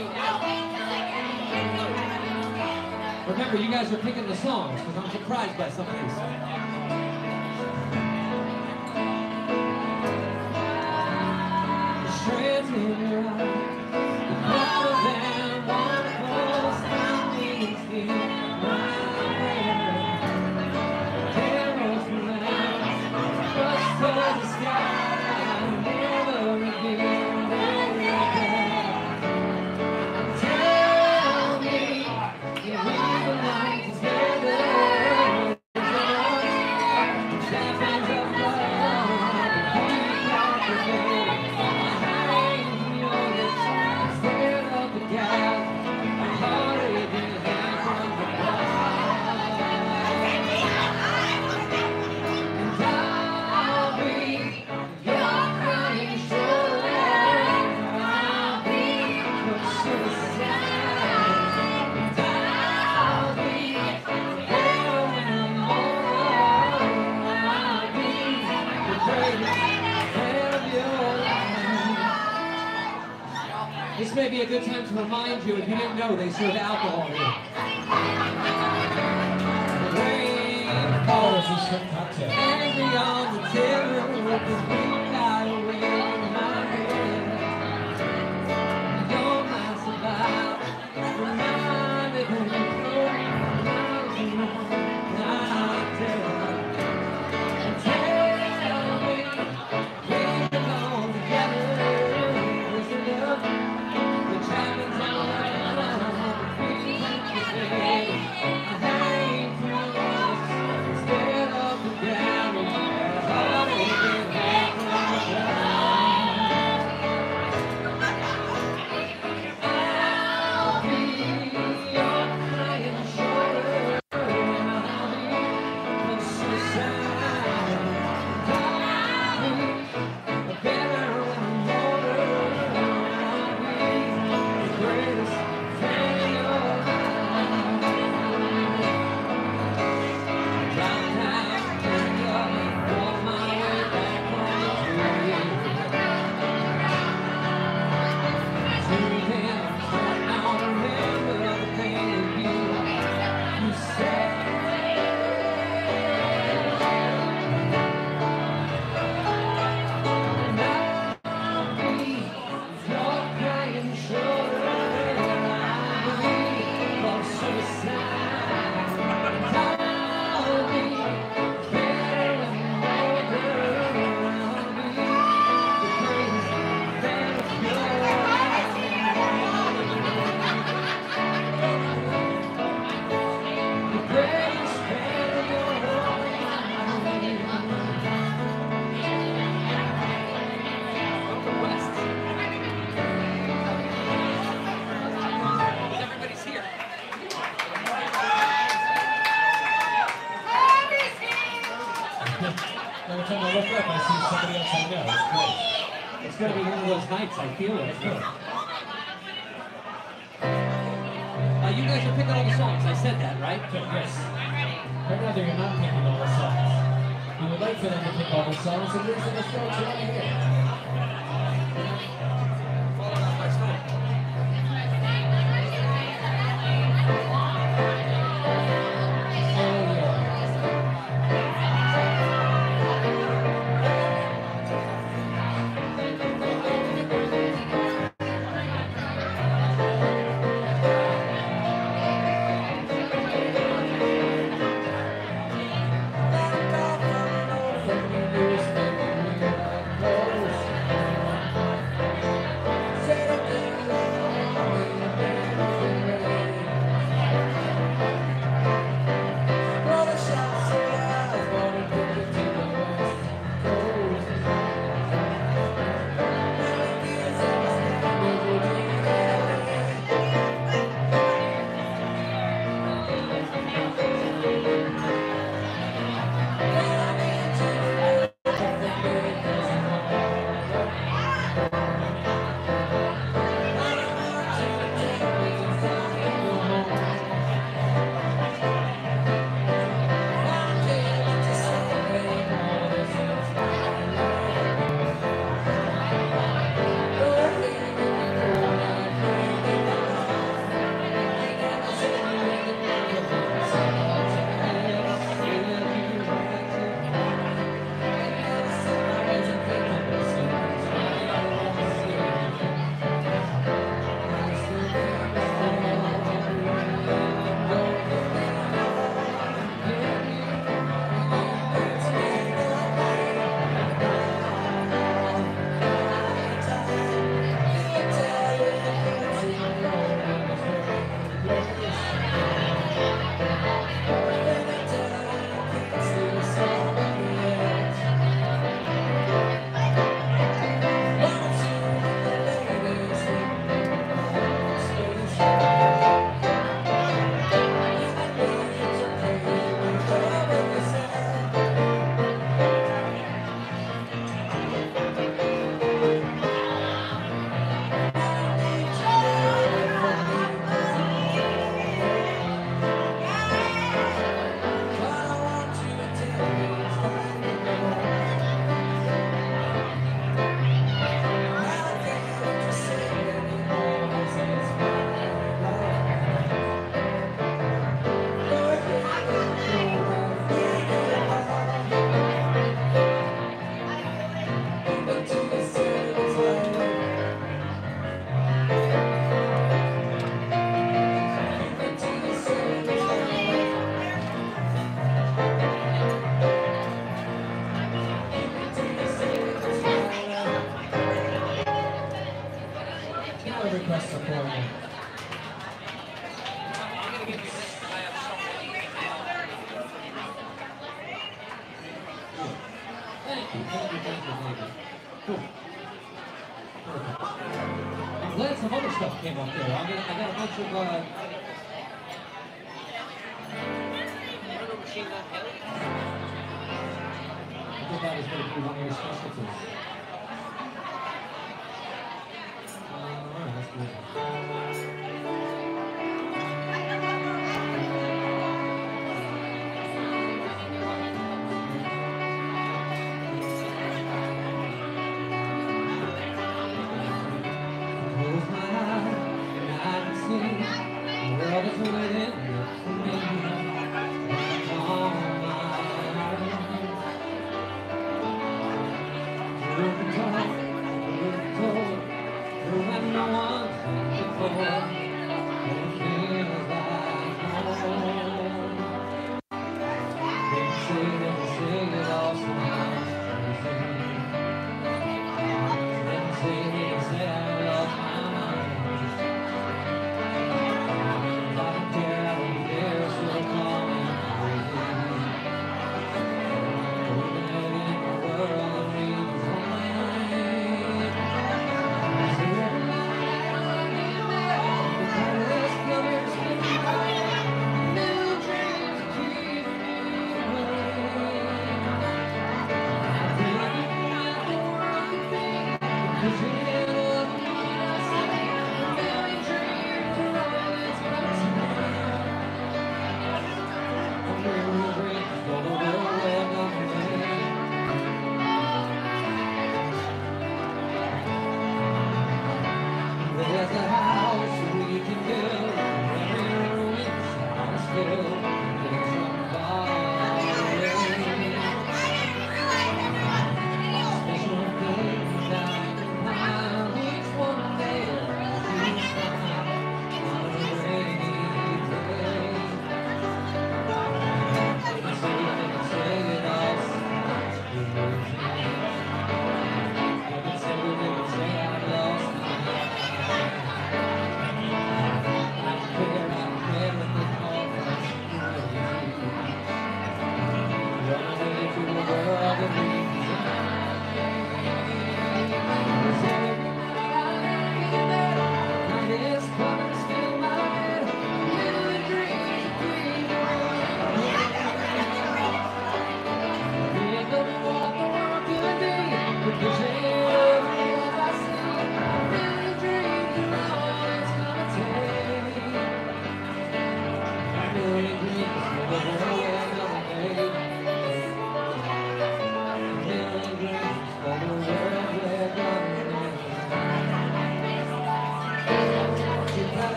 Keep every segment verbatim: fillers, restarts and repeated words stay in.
Remember, you guys are picking the songs, because I'm surprised by some of these. Shreds in your eyes, the color than wonderful soundings in my head. Terrors relax, rush towards the sky, never again. Tell me if we belong together. Champions of love, we conquer. This may be a good time to remind you, if you didn't know, they serve alcohol here. Rain falls and beyond the terror with the green light away from my head. Your mind survived, reminded when you broke miles and not dead. And tell me, we belong together. Listen up. Every time I look up, I see somebody else I know. It's great. It's going to be one of those nights, I feel it. Uh, you guys are picking all the songs. I said that, right? Yes. I'd rather you're not picking all the songs. We would like for them to pick all the songs and listen to the songs right here. other requests are for you. Thank you, thank you, thank you, thank you. Cool. Perfect. I'm glad some other stuff came up there. I'm gonna, I got a bunch of, uh... I think that was going to be one of your specialties. Uh, alright, that's good.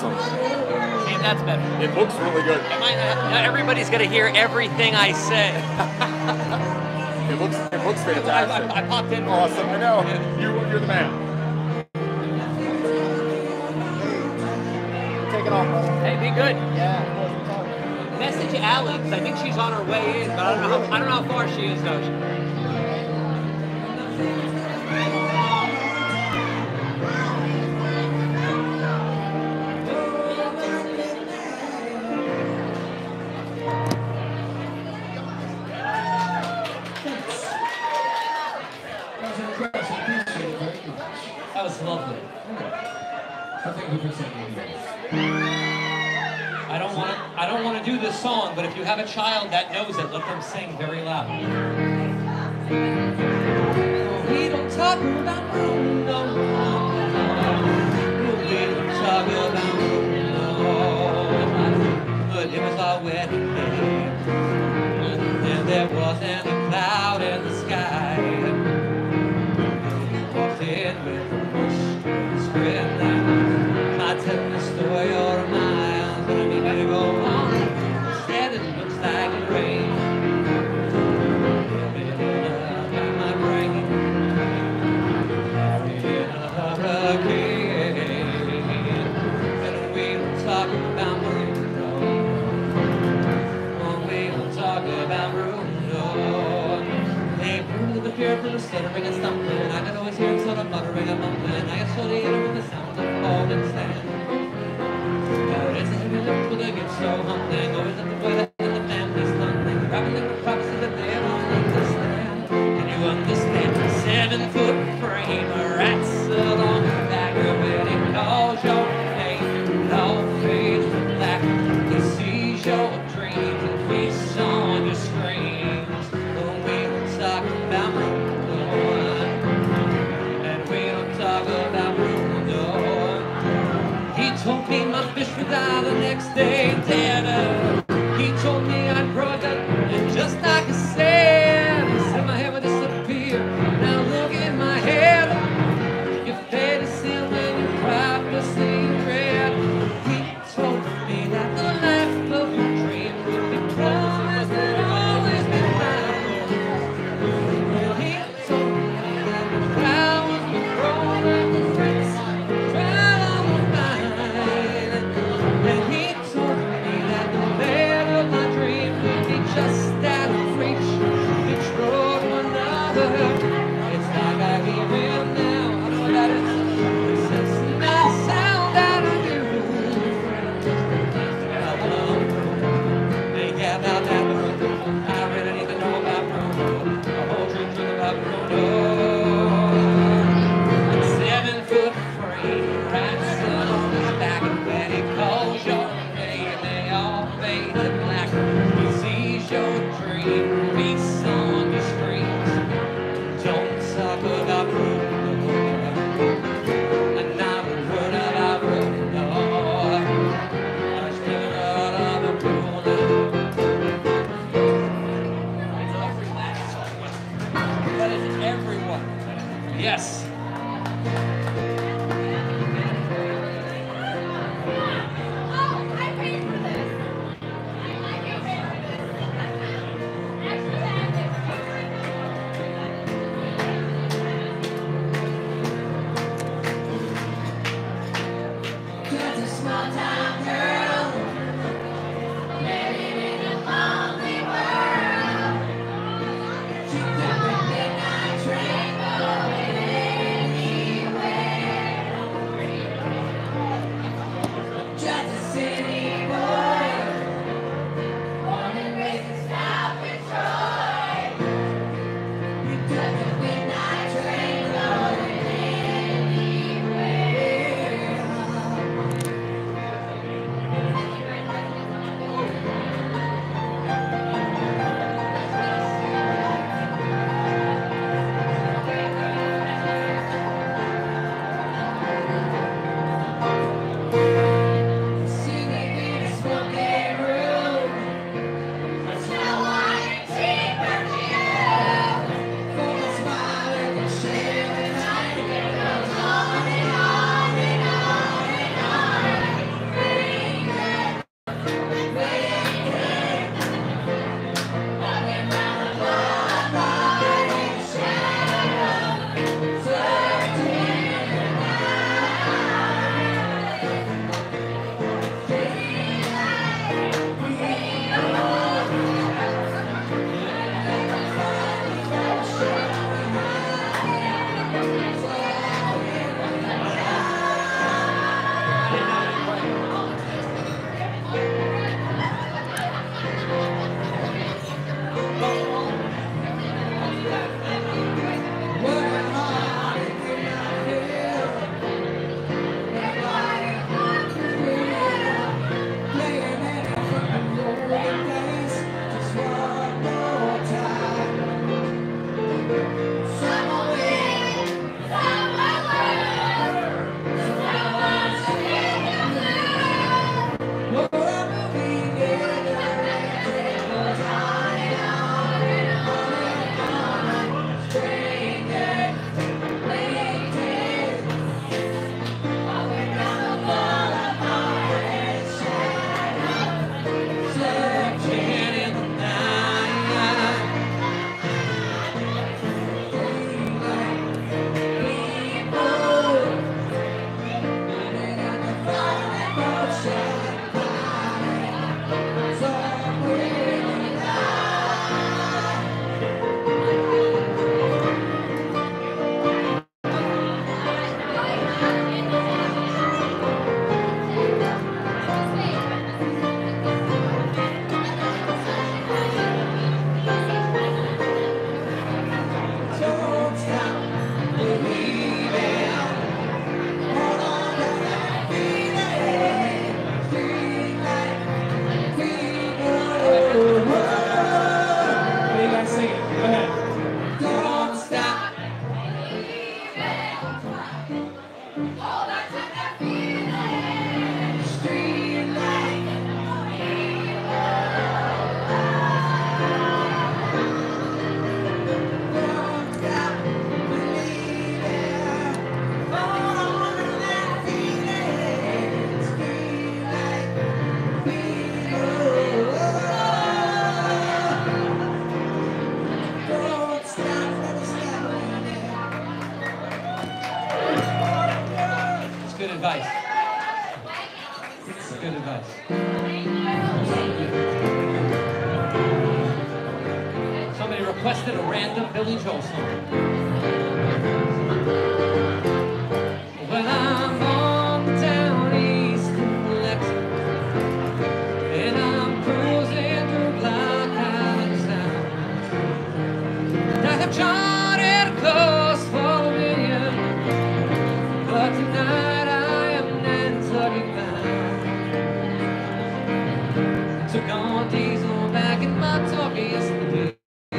awesome. See, that's better. It looks really good. Am I not, not everybody's gonna hear everything I say. It looks it looks I, fantastic. I, I popped in. Awesome. I know. You you're the man. Take it off, brother. Hey, be good. Yeah, of course, we're talking. Message Allie, 'cause I think she's on her way in, but I don't know how, I don't know how far she is though. That was lovely. I think we can sing it. I don't want to. I don't want to do this song, but if you have a child that knows it, let them sing very loud. We don't talk about Bruno. We don't talk about Bruno. But it was our wedding day, and there wasn't a cloud in the sky. We walked in with the bush spread out. I tell the story or miles, but I mean to go on. Instead, it looks like it rained. Living up in my brain, buried in a hurricane. And we don't talk about Bruno. Oh, we don't talk about Bruno. Hey, Bruno, the pure Bruno, stuttering and stumbling. I could always hear him sort of muttering and mumbling. I got slowly hit with the sound of falling sand. But it's a heavy lift with a gift so humbling. Always at the weather and the family's tumbling. Rapping the promises that they don't understand. Can you understand? Seven foot frame, rats along the back of it. It calls your name, it all fades to black. It sees your dreams and feasts on your screams. Oh, we don't talk about Bruno, and we don't talk about Bruno. He told me my fish would die the next day dead. He told me I'd grow up and just like a sand. He said my hair would disappear. Now look at my head. Your fate is sealed when you cry for seeing red. He told me that the life of your dream would be promised and always be mine. He told me that the flowers would grow like the fruits right on the vine. And he told me that the bed of my dream would be just out of reach. Each road to another. It's like I hear him now. I know what that is. It says that sound out of you. Hey, yeah, about that Bruno. I really need to know about Bruno. A whole drink drink about Bruno. Seven foot frame, rats on his back, and when he calls your name, they all fade to black. He sees your dream, beats on your screens. Don't talk about Bruno, and not a word about Bruno. I still love about Bruno. It's every last song. That is everyone. Yes. Oh, I paid for this. I paid for this. Actually, just a small town girl, living in a lonely world. She took a midnight train going anywhere. advice. It's good advice. Somebody requested a random Billy Joel song. When I'm on the down east in Lexington, and I'm cruising through Block Island Sound, and I have charted a course for a million, but tonight I am Nantucket bound. Took on diesel back in my talkie yesterday,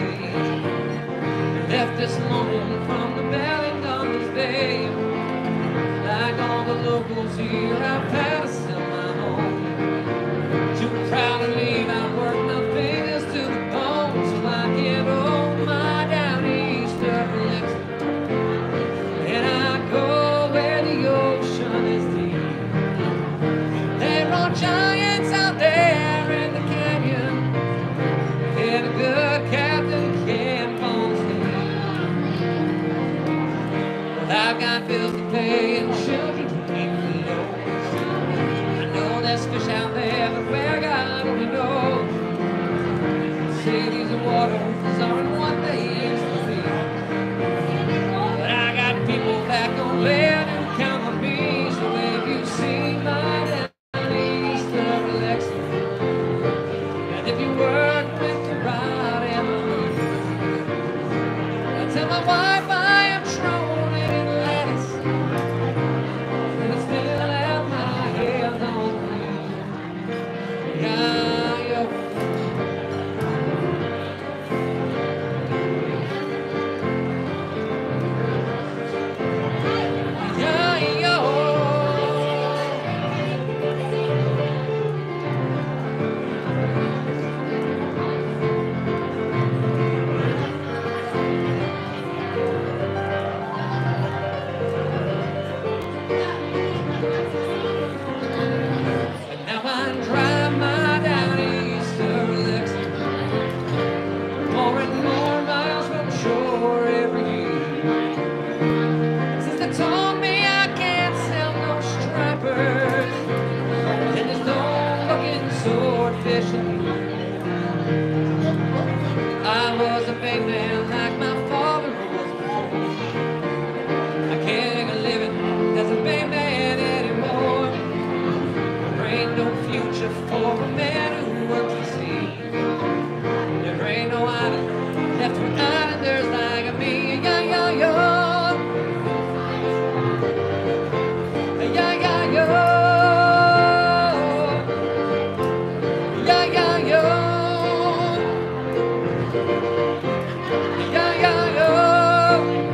left this morning from the Bell in Dundas Bay. Like all the locals here, I've had to sell my home. Too proud to leave, I work my fingers to the bone, so I can own my down east of Lexington. And I go where the ocean is deep. There are giants out there in the canyon, and a good captain can't fall asleep. Well, I've got bills to pay and children to keep below. I know there's fish out there, but where God only knows. Cities and waters aren't what they used to be. But I got people back on land who count on me. So if you see my down east of Lexington, and if you work with the right and the left, I tell my wife I am trolling in lettuce, and I still have my hands on me. Yeah, yo. Yeah, yo. And now I drive my down east of Lexington, more and more miles from shore every year. Since they told me I can't sell no stripers, and there's no looking swordfish in here. I was a big man like my father was before. I can't make a living as a big man anymore. There ain't no future for a man who works the sea. There ain't no island left for islanders like me. Yeah, yeah, yeah. Yeah, yeah, yeah. Yeah, yeah, yeah. Yeah, yeah, yeah.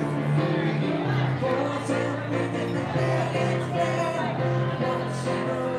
Thank you.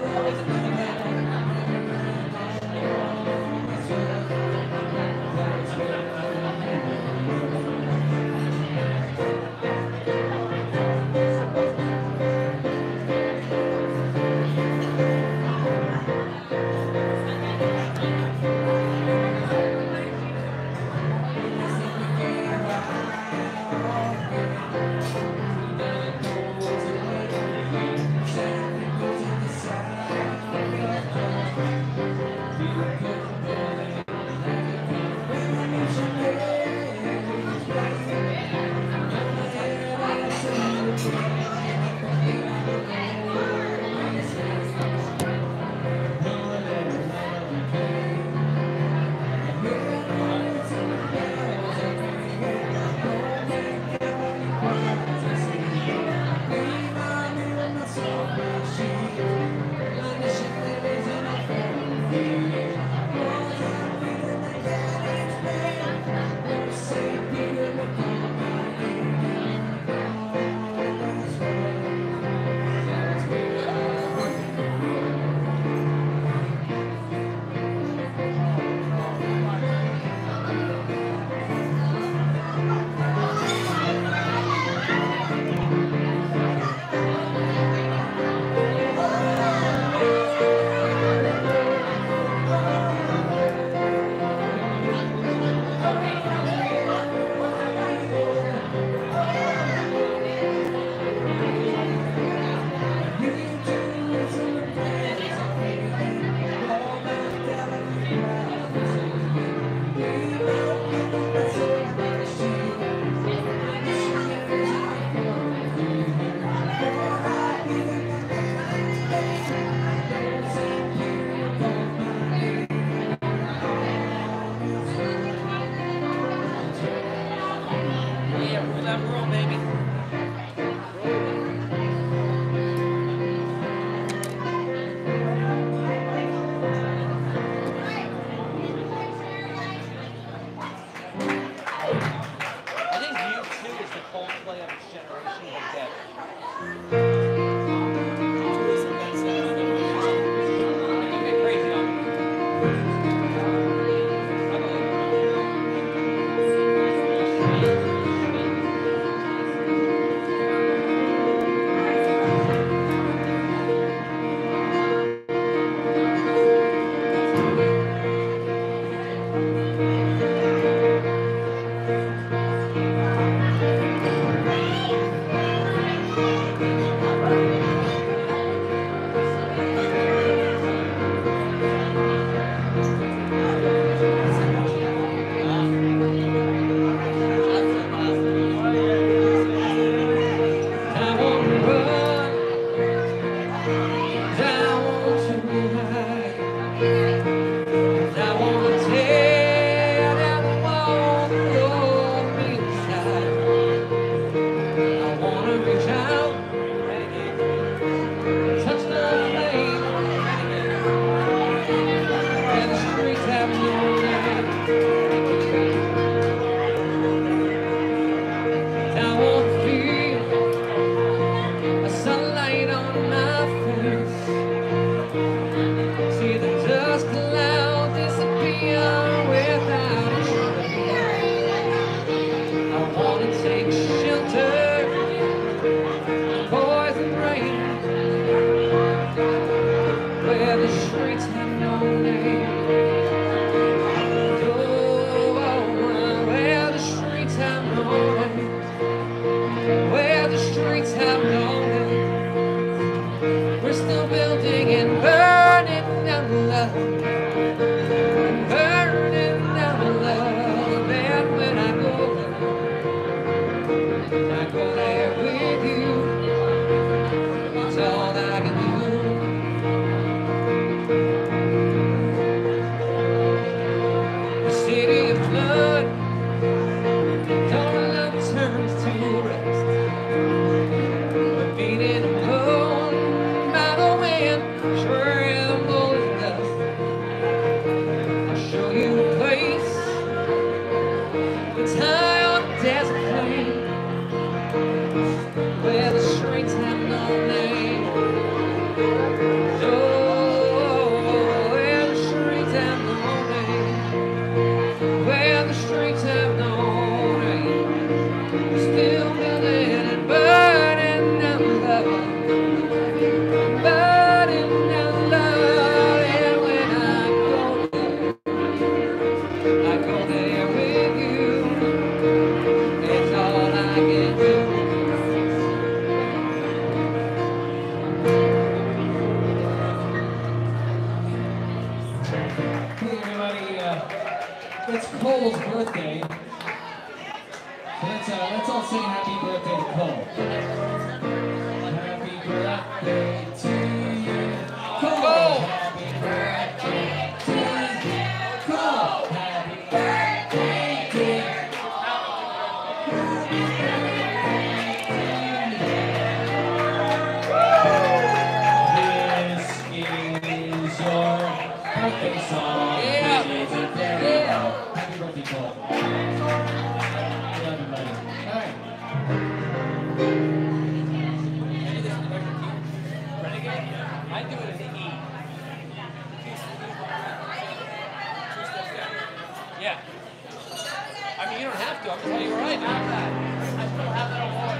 birthday song. Yeah. It's a day. Happy birthday, Paul. Love you, buddy. All right. I do it as an E. Yeah. I mean, you don't have to. I'm just telling you where I have that. I still have that award.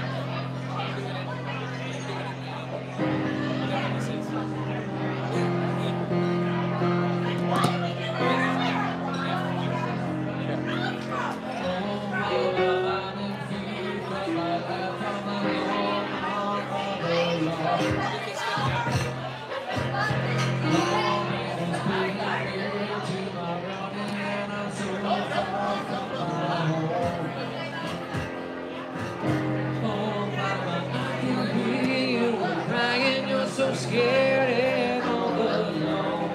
So scared and all alone.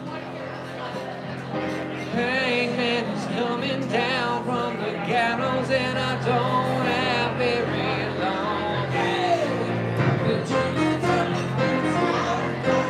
Hangman is coming down from the gallows, and I don't have very long. The journey's up, it's hard,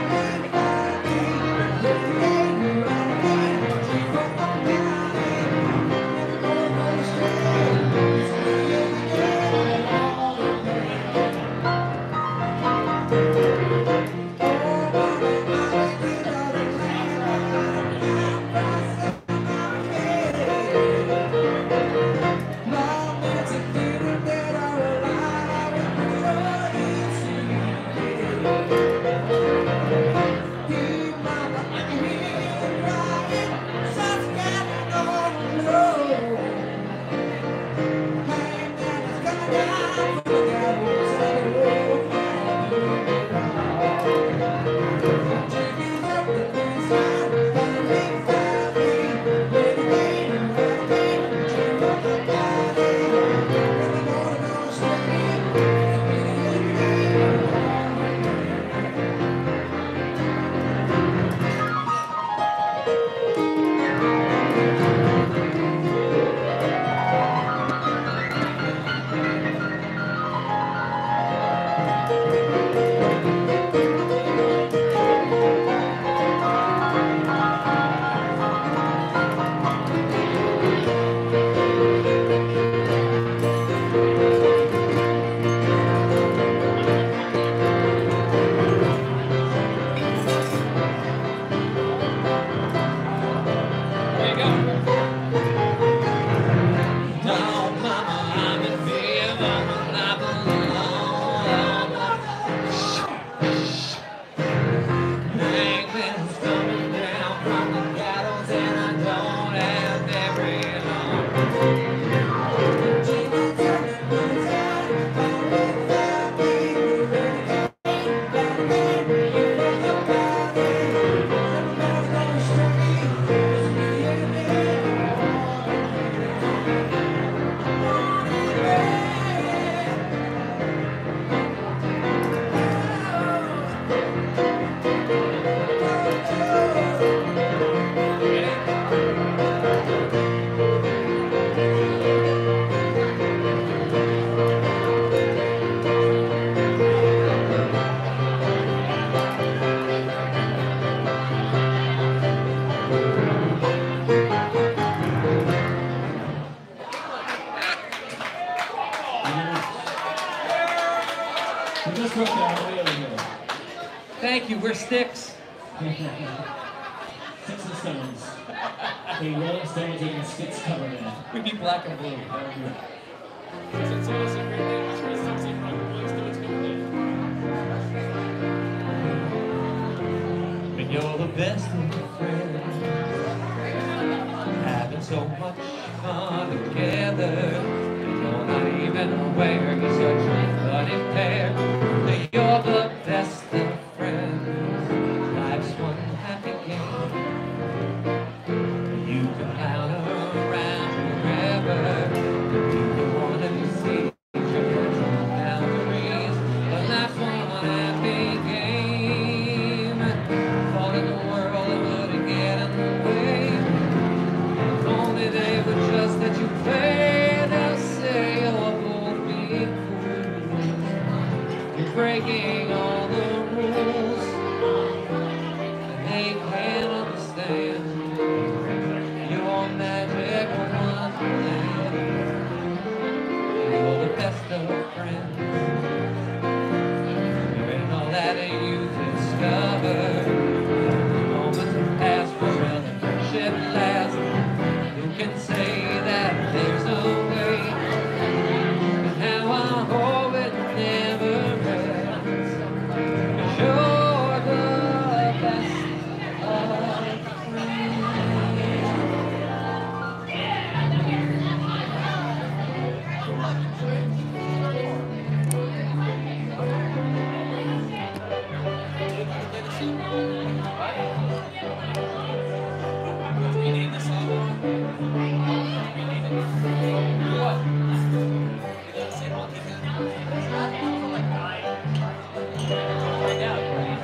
Thank you. We're Sticks. Sticks and Stones. The Rolling Stones and Sticks cover band. We'd be black and blue. When you're the best of friends, having so much fun together, you're not even aware you're such a funny pair. You're the best of friends. Life's one happy game. You can count around forever. You want to see your boundaries, but life's one happy game. Fall in the world and wouldn't get in the way. If only they would just let you play, they'll say you're both being fools. You're breaking all the rules. Rename the song. What? Say it all again. Find out, right?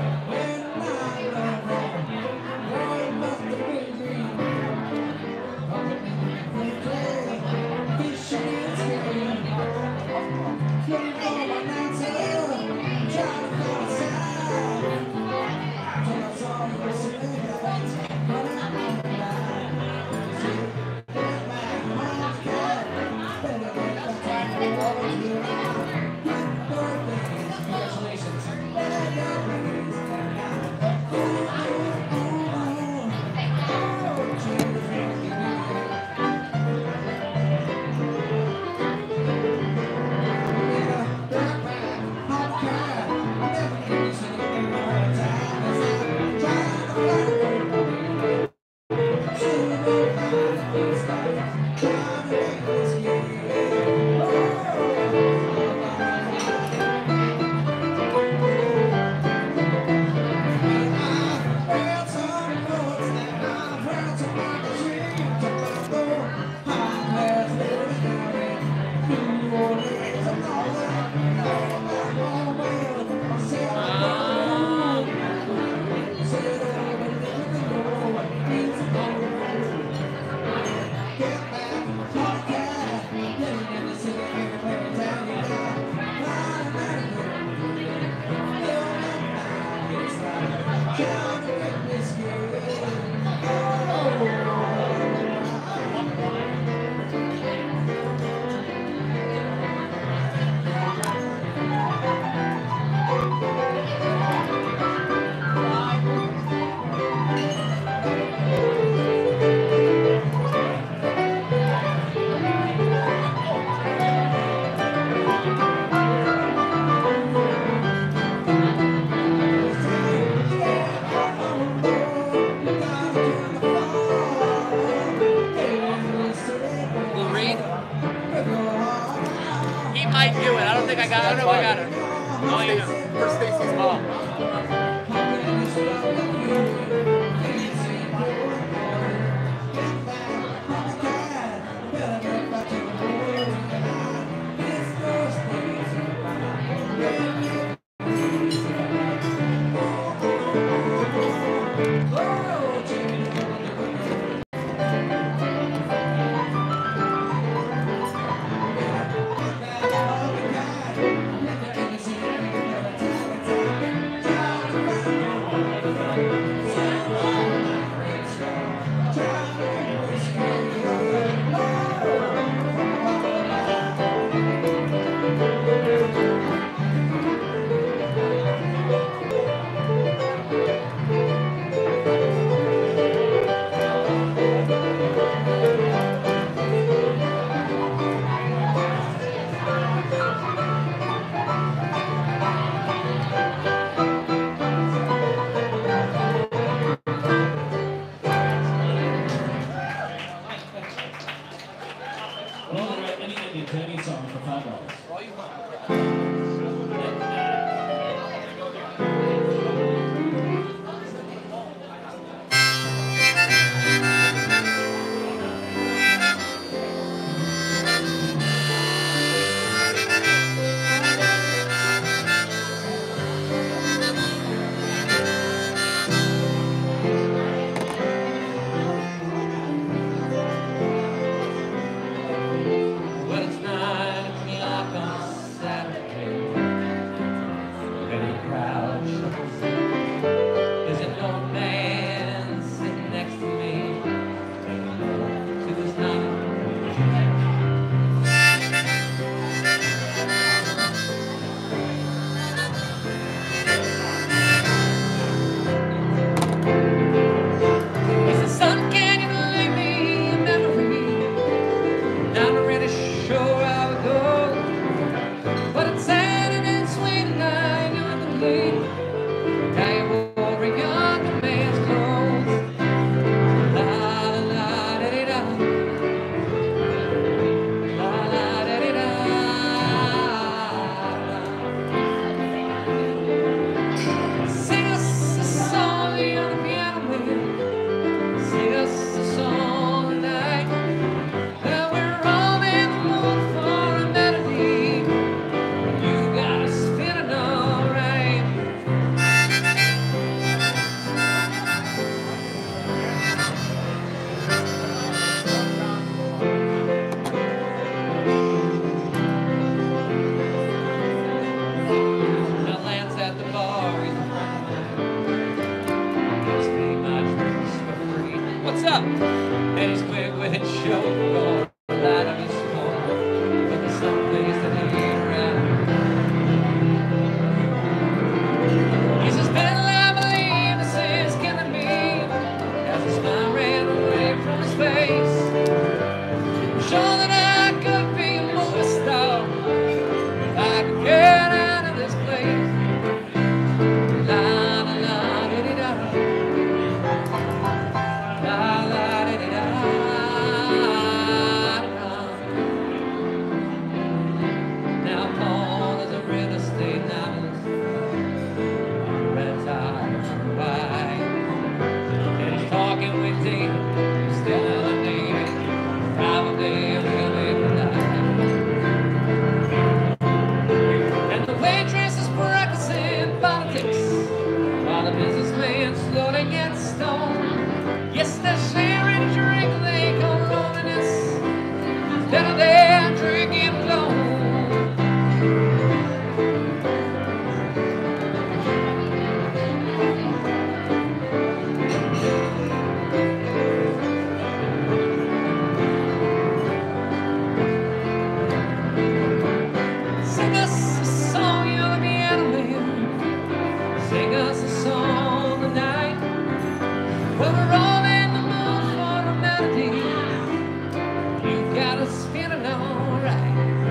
Will Reed? He might do it. I don't think I got I don't know if I got it. Oh, yeah. For Stacy's mom. up. And he's quick with his show, going light of his smoke. But there's some place that he ain't right. He says, Bill, I believe this is killing me. As a smile ran away from his face. I'm sure that I could be a movie star if I could get out of this place. La la la di di da. La la di di da. Now Paul is a real estate novelist, retired from Hawaii, and he's talking with David, who's still in the Navy, probably a real big life. And the waitress is practicing politics, while the businessman slowly gets stoned. Yes, they're sharing a drink they call loneliness, instead of their drinking alone. Sing us a song, you're the piano man. Sing us a song tonight. When we're all in the mood for a melody, you got us feeling alright.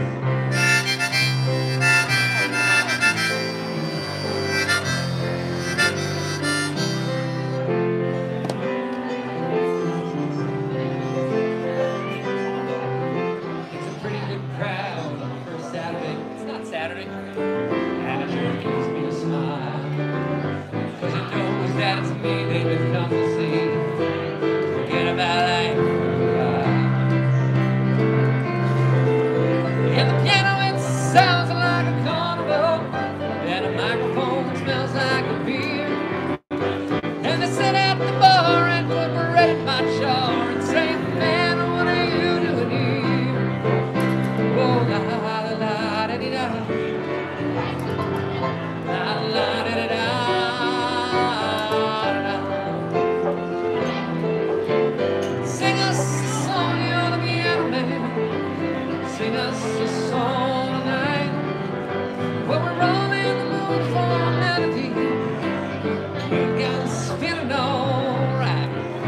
It's a pretty good crowd on the first Saturday. It's not Saturday. And it sure gives me a smile. Cause it knows that it's me they've been come to see. Forget about life. And the piano, it sounds like a carnival. And the microphone smells like a beer. And they sit at the bar and put bread in my jar and say, man, what are you doing here? Oh, la la la da di da. La la da di da. Sing us a song, you're the piano man. Sing us a song tonight. When we're all in the mood for a melody, you got us feeling alright.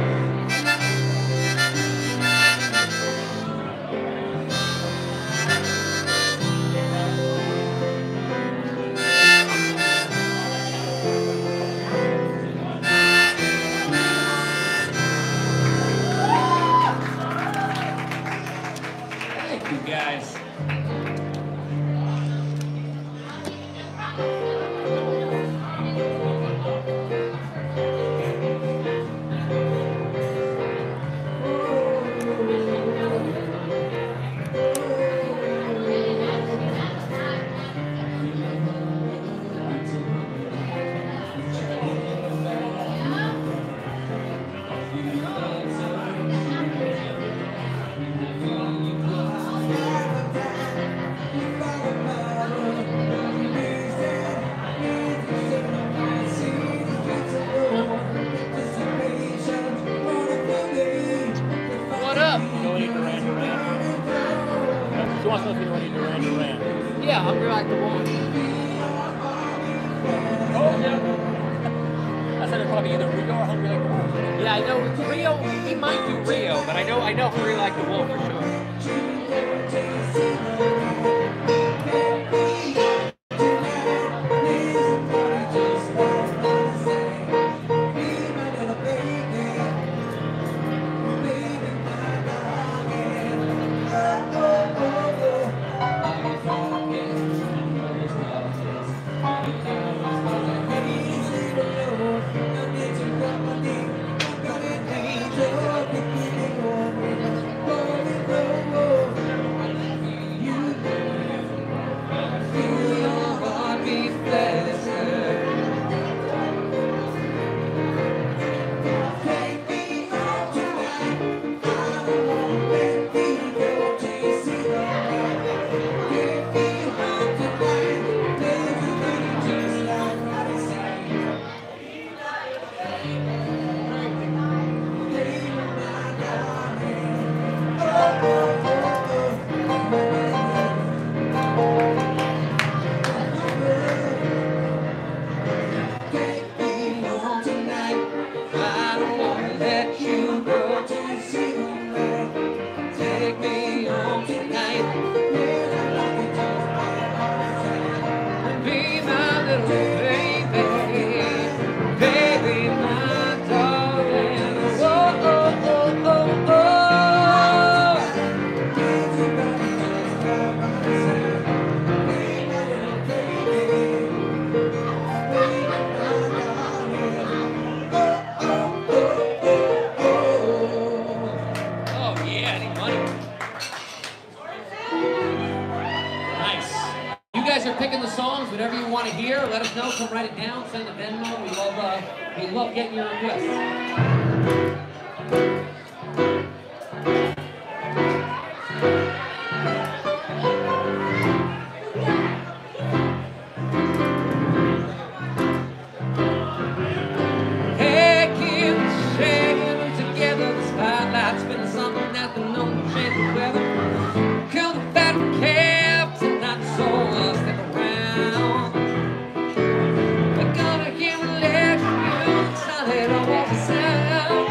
Thank you guys. What up? You don't need Duran Duran. She wants to know if you don't need Duran Duran. Yeah, Hungry Like the Wolf. Oh, yeah. I said it'd probably be either Rio or Hungry Like the Wolf. Yeah, I know Rio. He might do Rio, but I know I know Hungry Like the Wolf for sure. write it down, send a Venmo. We love, uh, we love getting your requests. Hey kids, shaking together, the spotlight's been something that the no change the weather. Kill the fat calves and not the soul, stick around. We're gonna hear an electric solid on the sound.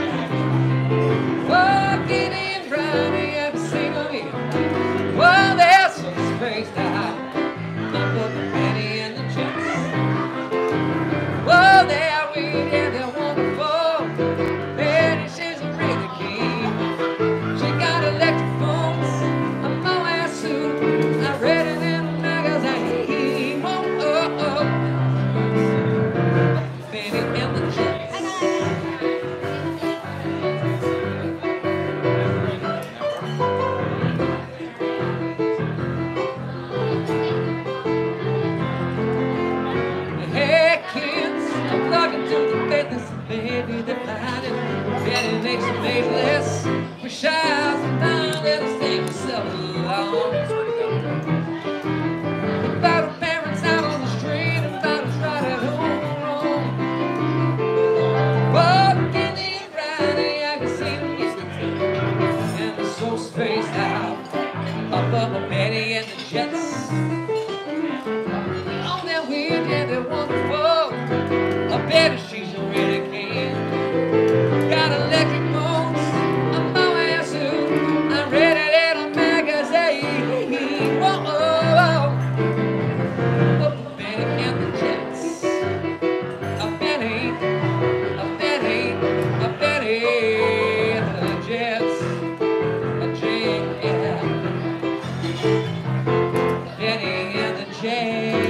Walking in Friday, every single year. Well, they're so spaced out. Not but the Betty and the Jets. Well, they're weird and they're wonderful. Betty, she's a really keen. She got electric phones, a mohair suit. I read it in a magazine. Oh, oh, oh. Betty and the Jets. Hey kids, I'm plugging to the business, baby, they're finding. Betty makes them ageless. For shies and down, let us take yourself along. About her parents out on the street, about her right at home. Walking in Friday, I can see them yesterday. And they're so spaced out. Above the Betty and the Jets. Oh, they're weird and they're wonderful. I bet she's a really keen. Got electric moans, a mohair suit. I read it in a magazine. Whoa, whoa, whoa. A Betty and the Jets. A Betty, a Betty, a Betty and the Jets. A Jane, yeah. Betty and the Jets.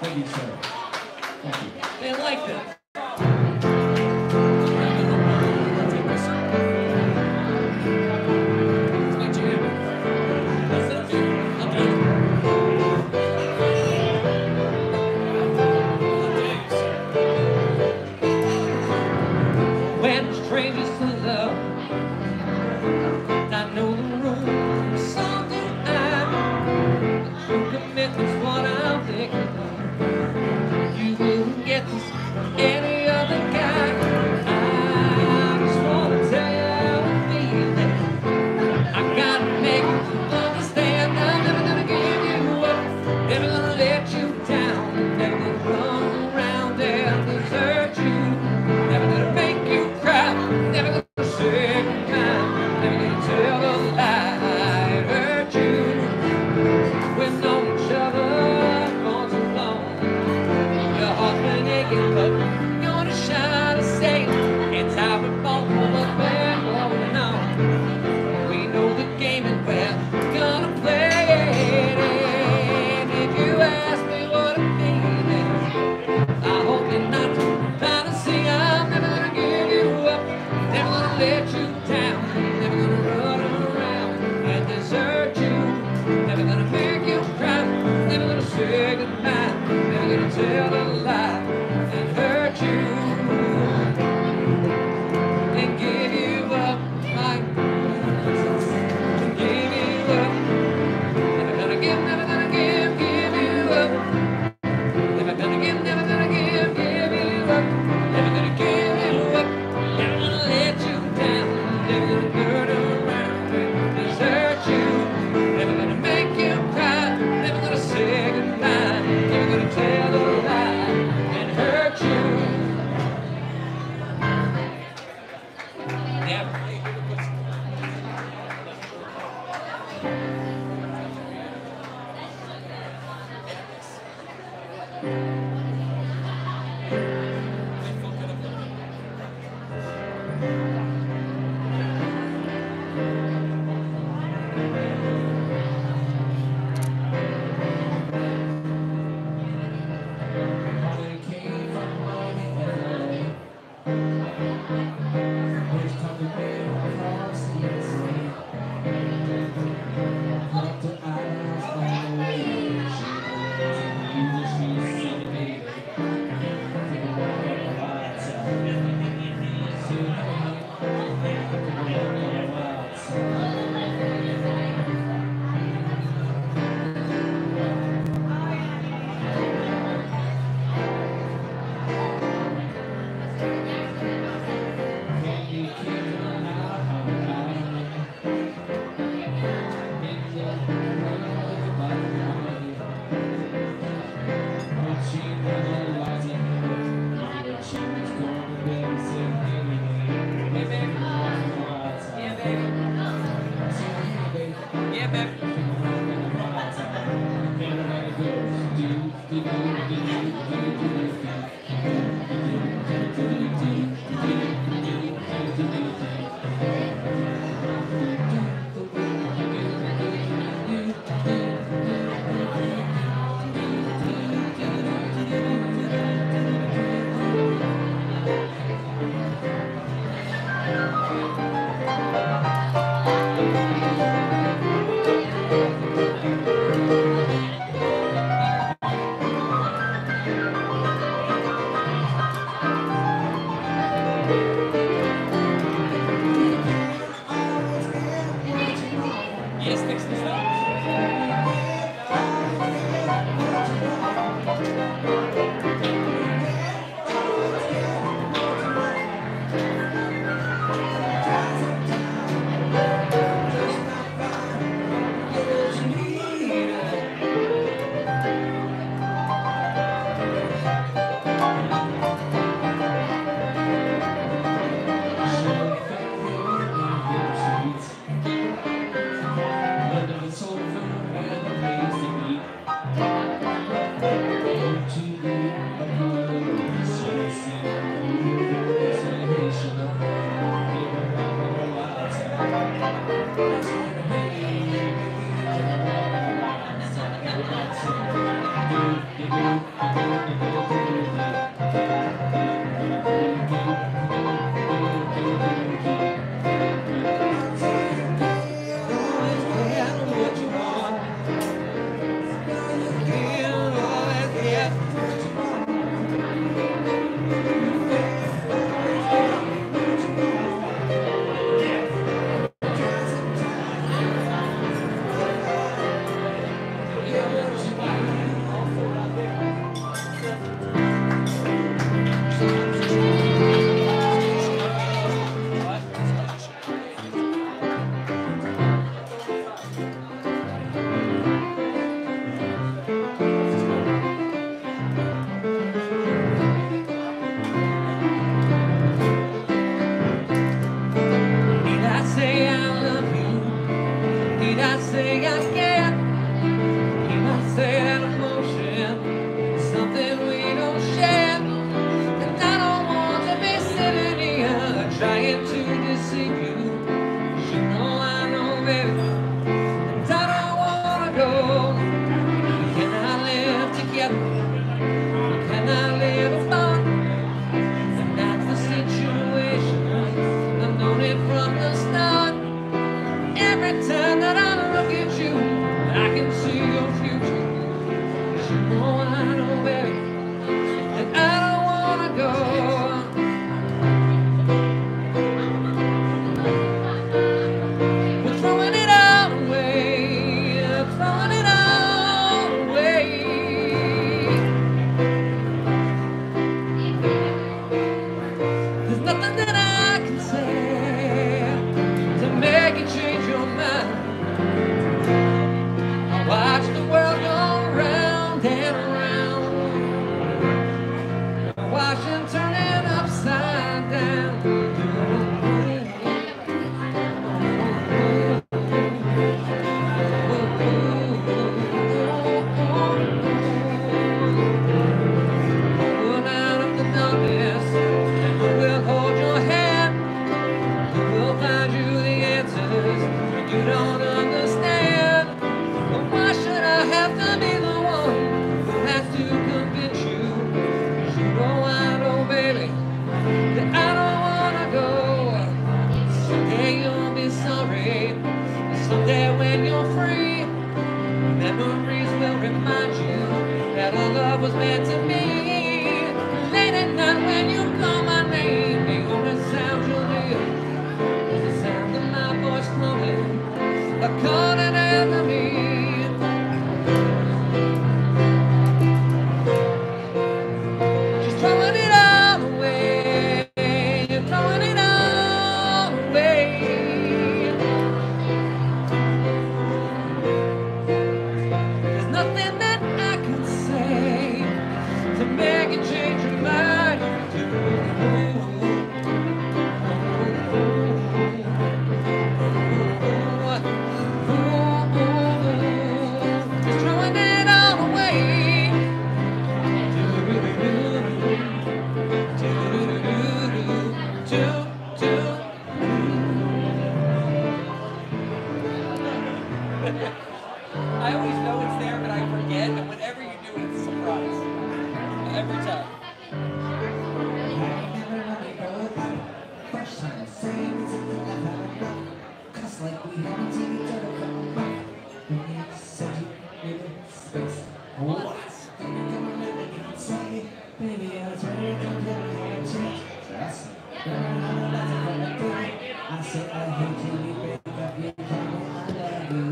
Thank you, sir. Thank you. They like that. It's my jam. That's it, dude. I'll do it. When strangers to love, I know the room, something I'm, true commitment's what I'm thinking of. You wouldn't get this from any other guy. I just wanna tell you how I'm feeling. I gotta make you understand I'm never gonna give you up, never gonna let you down, never gonna run around and desert you, never gonna make you cry, never gonna say goodbye, never gonna tell a lie it hurt you. We've known each other for too long. Your heart's been aching, but you're gonna shine and say it's how we both know what's been going on. We know the game and we're gonna play it. And if you ask me what I'm feeling, I hope you're not trying to see I'm never gonna give you up, never gonna let you down, never gonna run around and desert you, never gonna make you cry, never gonna say goodbye, never gonna tell a lie and hurt you and give you up, like and give you up, never gonna give, never gonna give, give you up, never gonna give, never gonna give, give you up, never gonna give you up, never gonna let you down, never gonna turn around and desert you, never gonna make you cry, never gonna say goodbye, never gonna tell a lie and hurt you. Never. Yeah, baby. said to me, late at night when you call my name, the only sound you'll hear is the sound of my voice calling, a calling after me. She's throwing it all away, you're throwing it all away. There's nothing that I can say to make you change your mind. Just throwing it all away. I always know it's there, but I forget, and whenever you do it, it's a surprise. Every time. First time I say it's a thing I've had enough. Cause like we haven't seen each other for a month. We need to set you in space. What? Then you come around and you can say, baby, I was ready to come down here and change. That's it. Then I'm not for the guy. I say I hate you, you break up, you call me, I love you.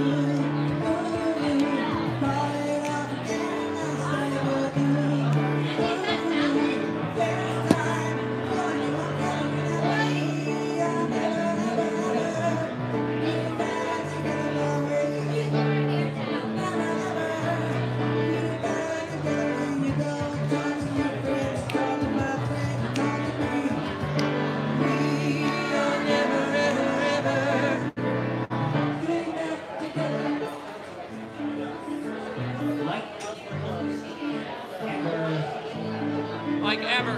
Like ever.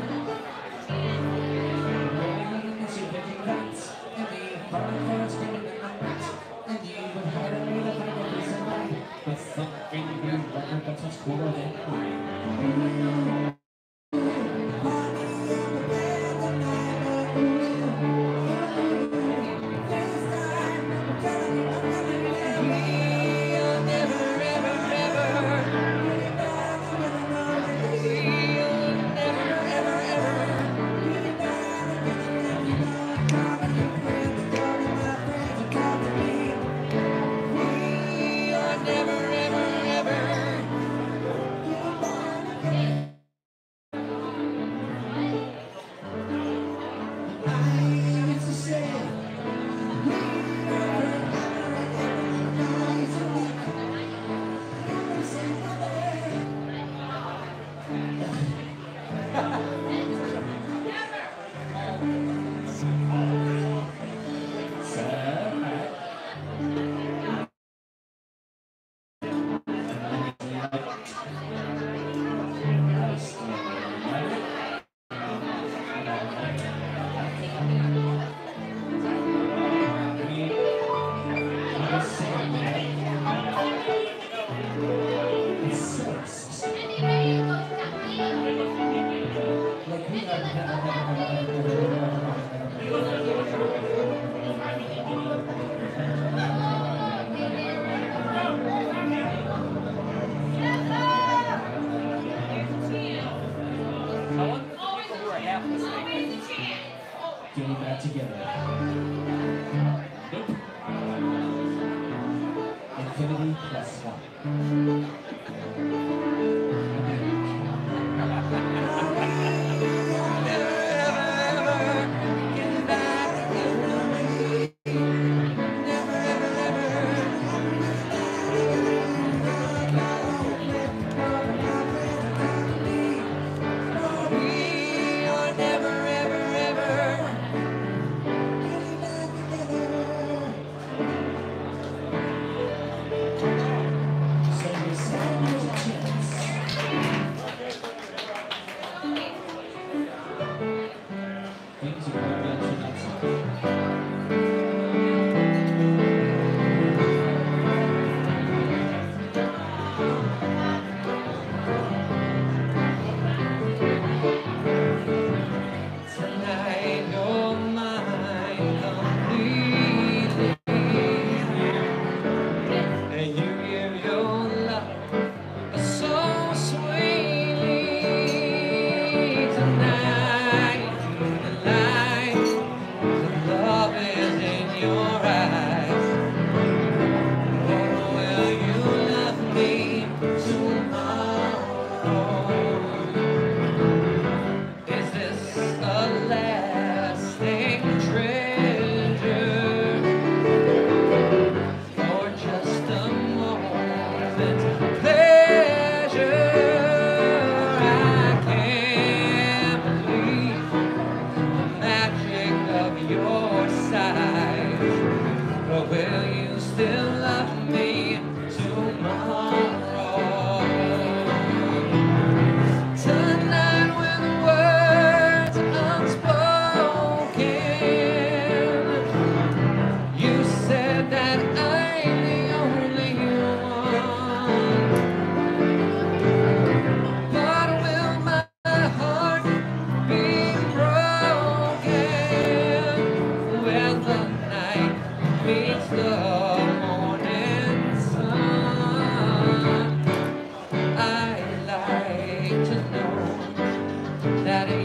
Getting back together. Nope. Infinity plus one. We are never, ever, ever.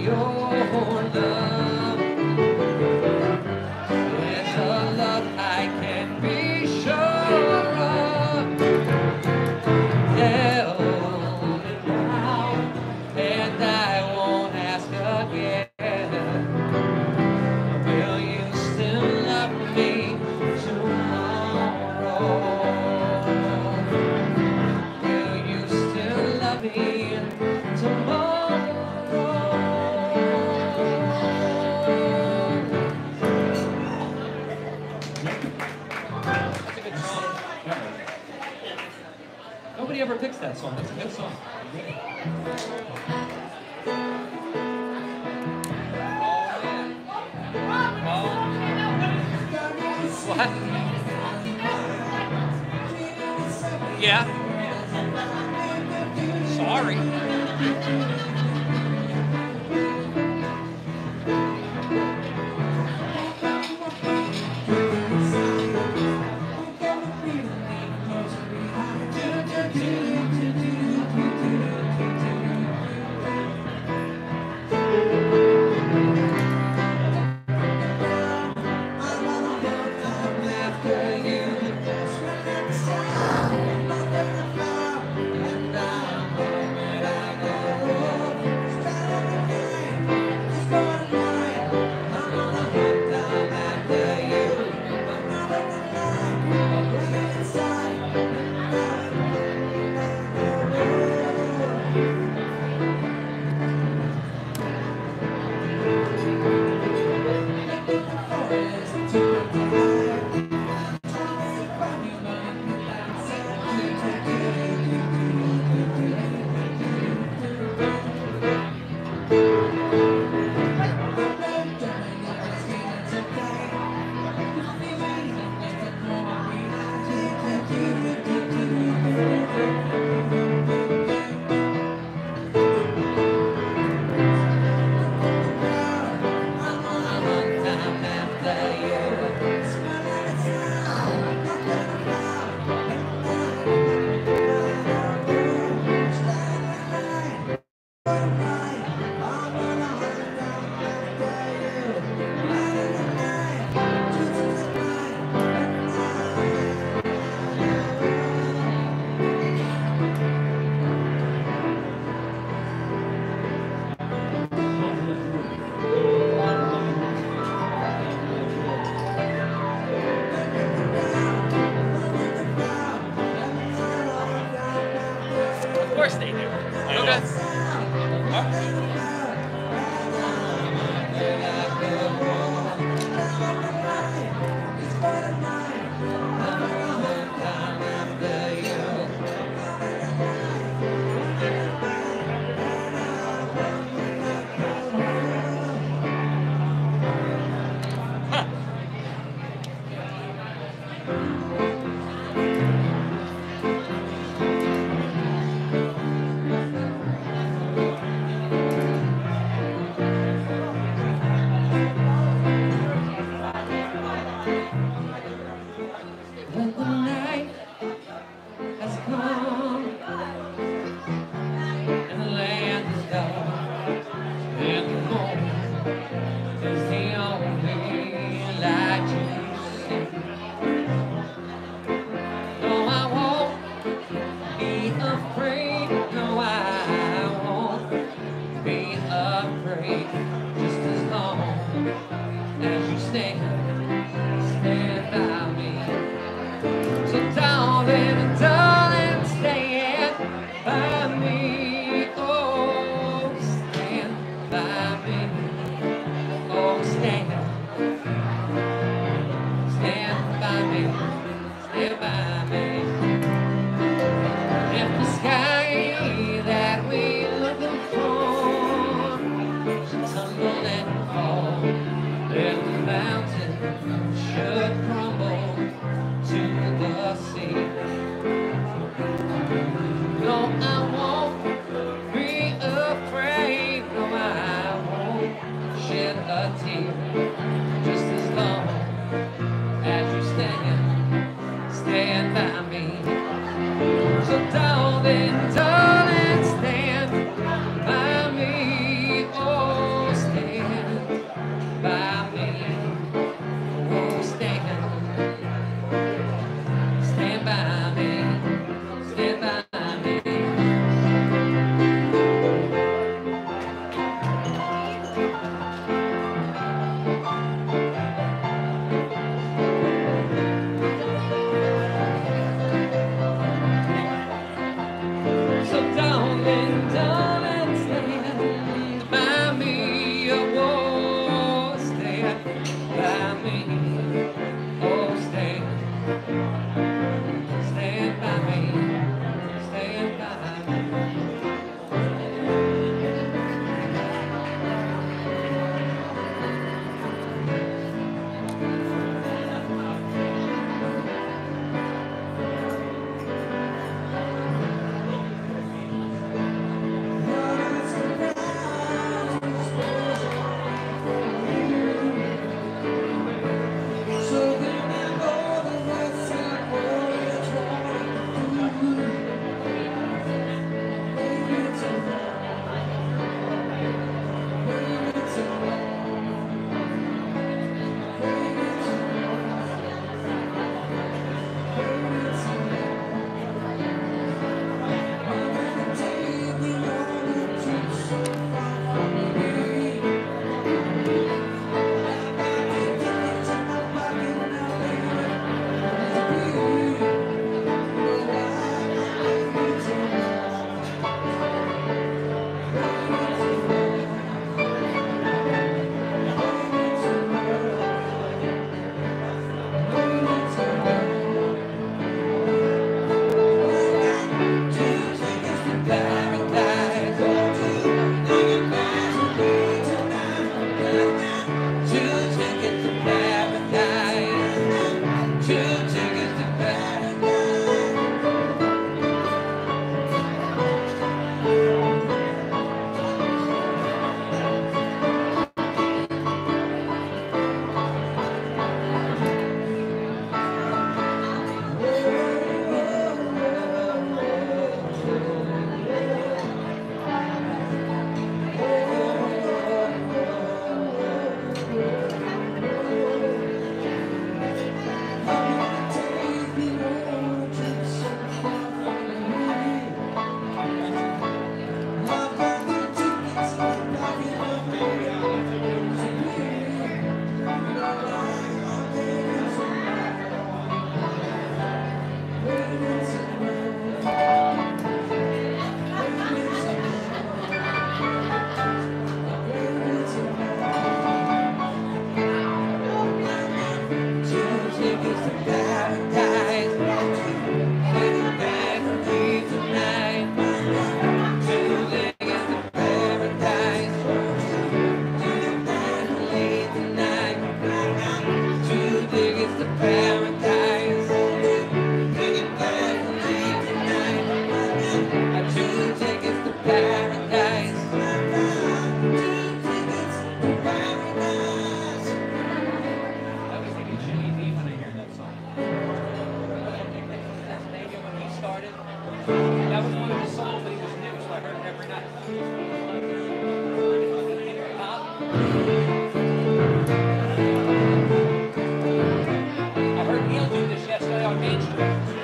your love. It's a love I can be sure of. Tell me now, and I won't ask again. Will you still love me tomorrow? Will you still love me tomorrow? That's a good song. Nobody ever picks that song. That's a good song. What? Yeah. Sorry. Of course they do. Okay. When the night has come and the land is dark and the moon is the only light you see. No, I won't be afraid. No, I won't be afraid. Just as long as you stand, stand by me. So darling, darling, stand by me. Oh, stand by me. Oh, stand. Stand by me. Stand by me. If the sky that we're looking for should turn I heard Neil do this yesterday on Main Street.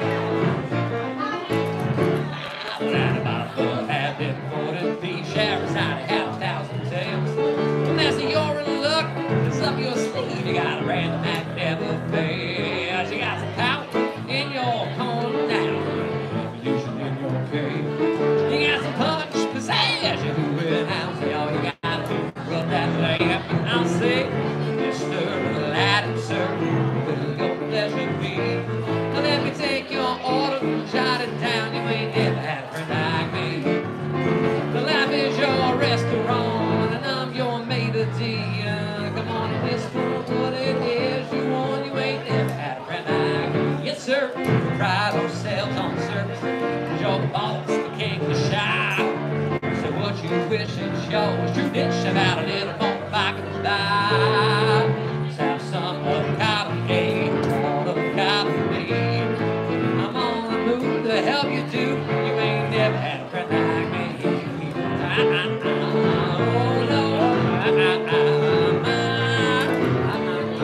Round about a foot, half been forty feet, showers out of half thousand tales. Well, Master, you're in luck. It's up your sleeve. You got a random act never fails. You got some power in your corner now. Revolution in your cave. You got some punch, pizzazz. You do it now. See all you gotta do. Rub that lamp. I'll say, Mister Aladdin, sir, will your pleasure be? Now let me take your order, jot it down. You ain't never had a friend like me. The life is your restaurant, and I'm your maitre d'. Uh, come on and whisper what it is you want. You ain't never had a friend like me. Yes, sir. We pride ourselves on service. You're the boss, the king, the shop. So what you wish is yours. Tradition about a little more back and die. Let's have some avocado cake, all avocado me. I'm on the move to help you do. You ain't never had a friend like me. Ah, ah, ah, oh no. Ah, ah, ah, ah, ah, ah,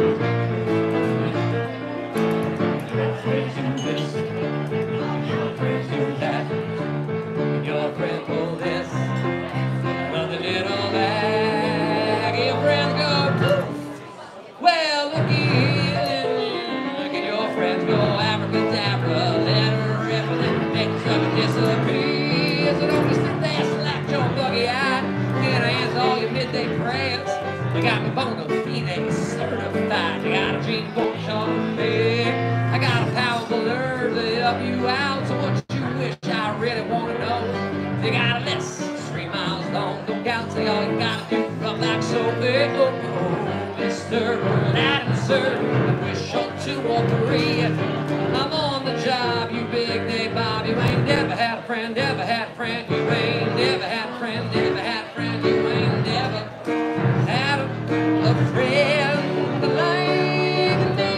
Your friends do this, your friends do that, your friend pull this, another little bag. Your friends go poof. Well, looky here, look at your friends go abracadabra, let her rip and then things up and disappear. So don't just sit there, slack your buggy eye, can't answer all your midday prayers. You got me bona fide certified. You got a dream for me. I got a powerful nerve to help you out. So what you wish I really want to know? You got a list three miles long. Don't count, say all you gotta do. Rub like so big. Oh, oh, Mister Aladdin, sir. I wish on two or three. I'm on the job, you big day Bob. You ain't never had a friend, never had a friend. You ain't never had a friend, never had a friend. You ain't never had a, a friend like me.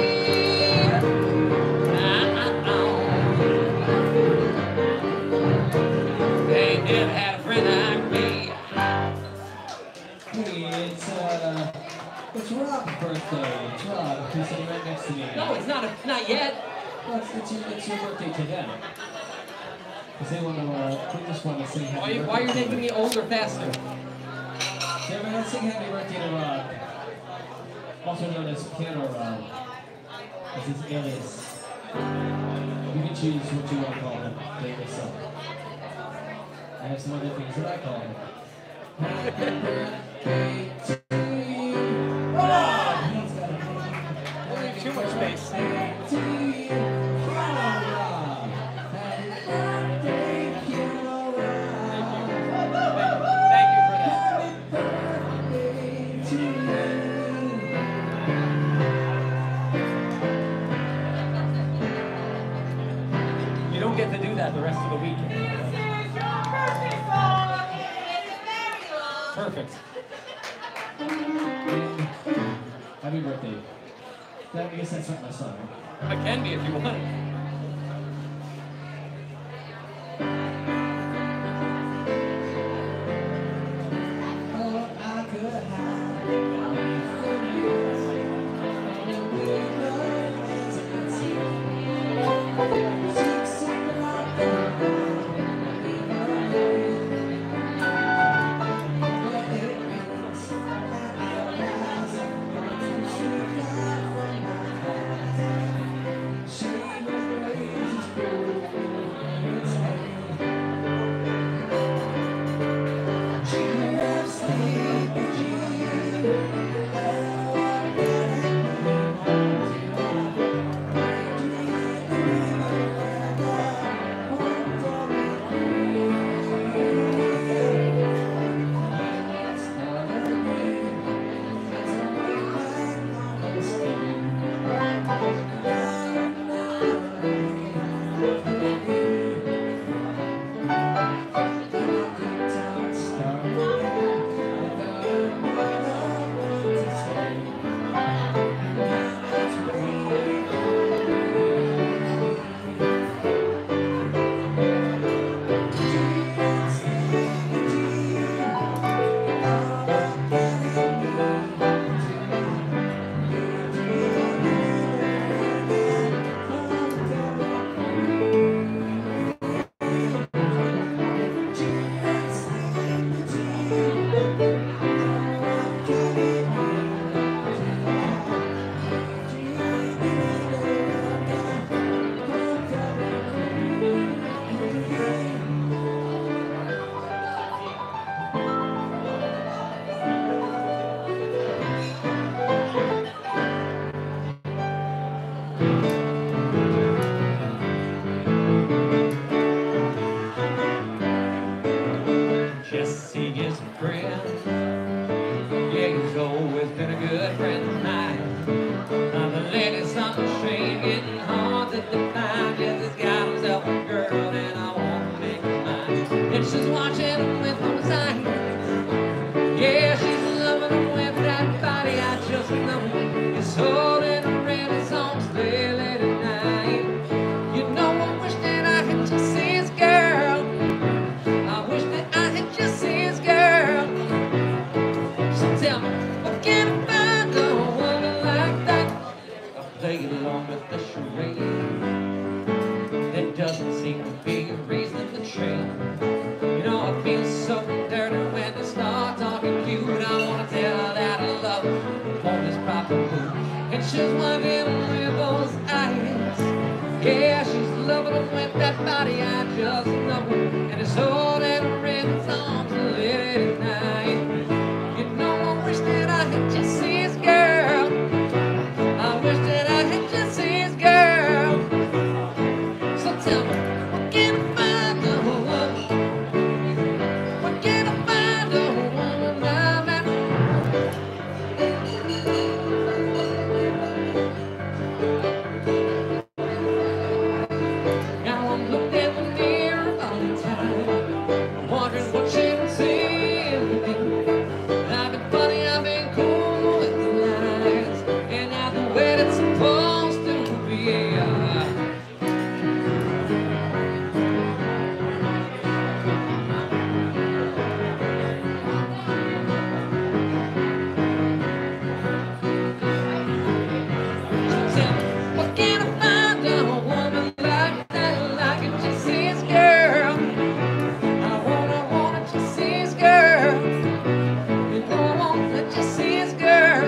Ain't never had a friend like me. Hey, it's uh, it's Rob's birthday. It's Rob, who's sitting right next to me. No, it's not a, not yet. Well, it's, it's, your, it's your birthday to them. Because they want to, uh, they just want to sing happy Why, you- birthday. why are you making me older faster? So everyone, let's sing happy birthday to Rob. Also known as Piano Rob. That's his alias. You can choose what you want to call him. Name yourself. I have some other things that I call him. Happy birthday to you, Rob! He's got a name. Too much space. To you, Piano Rob. Happy birthday, Piano Rob. Thank you for that. Happy birthday to you. You don't get to do that the rest of the week. Perfect. Happy birthday. That, I guess that's not my song, right? It can be if you want. Oh, I could hide away from you. And we run as a team. Six o'clock in the morning, we run. But it means I realize what you got from my heart. She was Yes, he is a friend. Yeah, he's always been a good friend of mine. Uh, the lady's something strange, getting hard to define. Yes, he's got himself a girl, and I want to make her mine. And she's watching him with those eyes. Yeah, she's loving him with that body. I just know it's holding a renaissance day late at night. You know, I wish that I could just see his girl. I wish that I had just seen his girl. So tell me, what can I find a woman like that? I play along with the charade. There doesn't seem to be a reason to trade. You know, I feel so dirty when they start talking cute. I wanna tell her that I love her on this proper mood. And she's working with those eyes. Yeah, she's loving him with that body, I just know it. And it's holding her in its arms late at night. You know, I wish that I had just seen his girl. I wish that I had just seen his girl. So tell me, what can I find a woman? What can I find a woman like that? Now I'm looking in the mirror all the time, wondering what she can see in me. I've been funny, I've been cool with the lies, and now the way it's supposed to be. Tell me, what can I find a woman like that? I can just see his girl. I wanna, wanna just see his girl. You know I wanna just see his girl.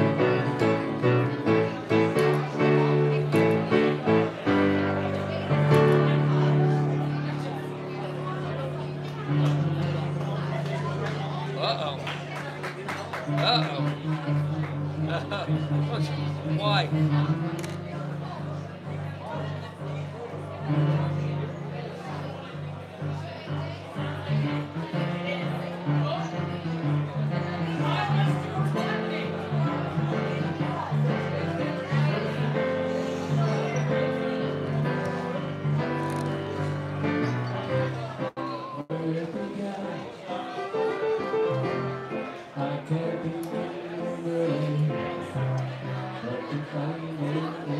Uh-oh. Uh-oh. Why? I can't be remembered, but to find it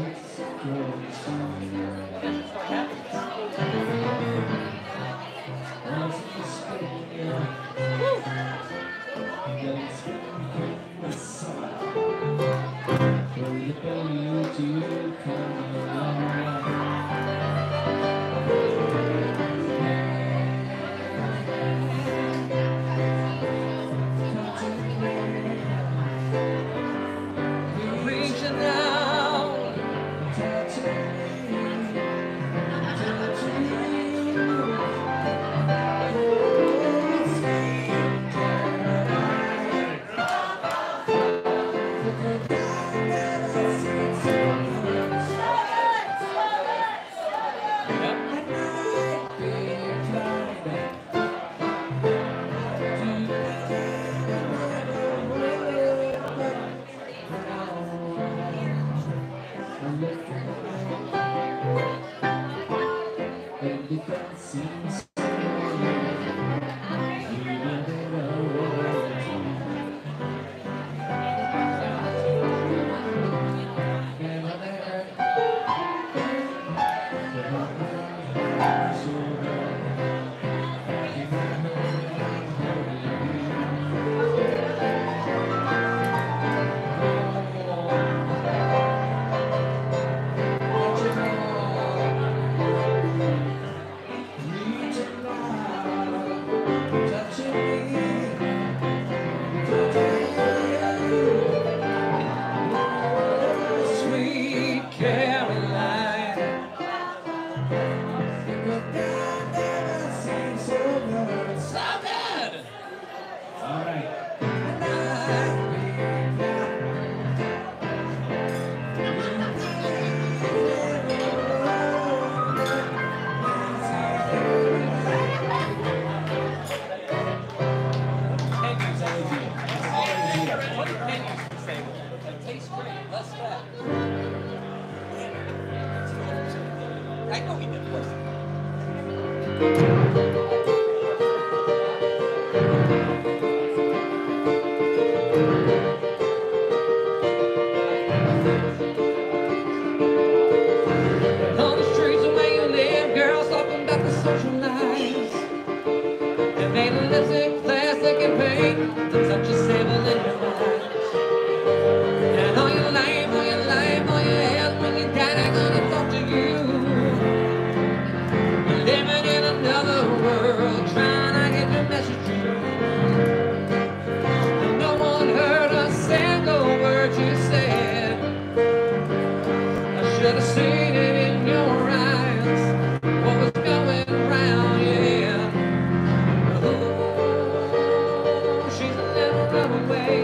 wait to touch a sable in your eyes. And all your life, all your life, all your health, when you die, I'm gonna talk to you. You're living in another world, trying to get your message through. And no one heard a single word you said. I should have seen it in your eyes, what was going around, yeah. Oh, she's a little runaway.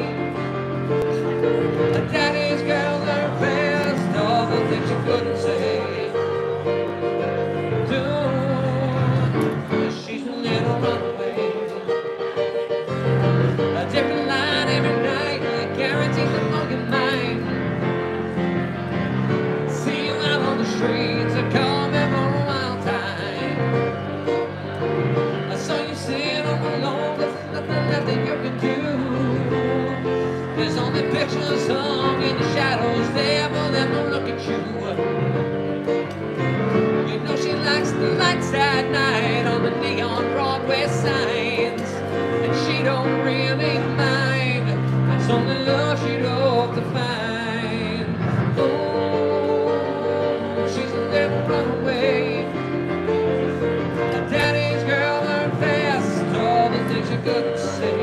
Her daddy's girl learned fast all the things she couldn't say. Dude, she's a little runaway. A different line every night, guaranteed to blow your mind. See you out on the streets, I call me for a wild time. I saw you sitting all alone, there's nothing left that you can do. There's only pictures hung in the shadows there for them to look at you. You know she likes the lights at night on the neon Broadway signs, and she don't really mind. It's only love she'd hope to find. Oh, she's a little runaway. Her daddy's girl learned fast all the things she couldn't say.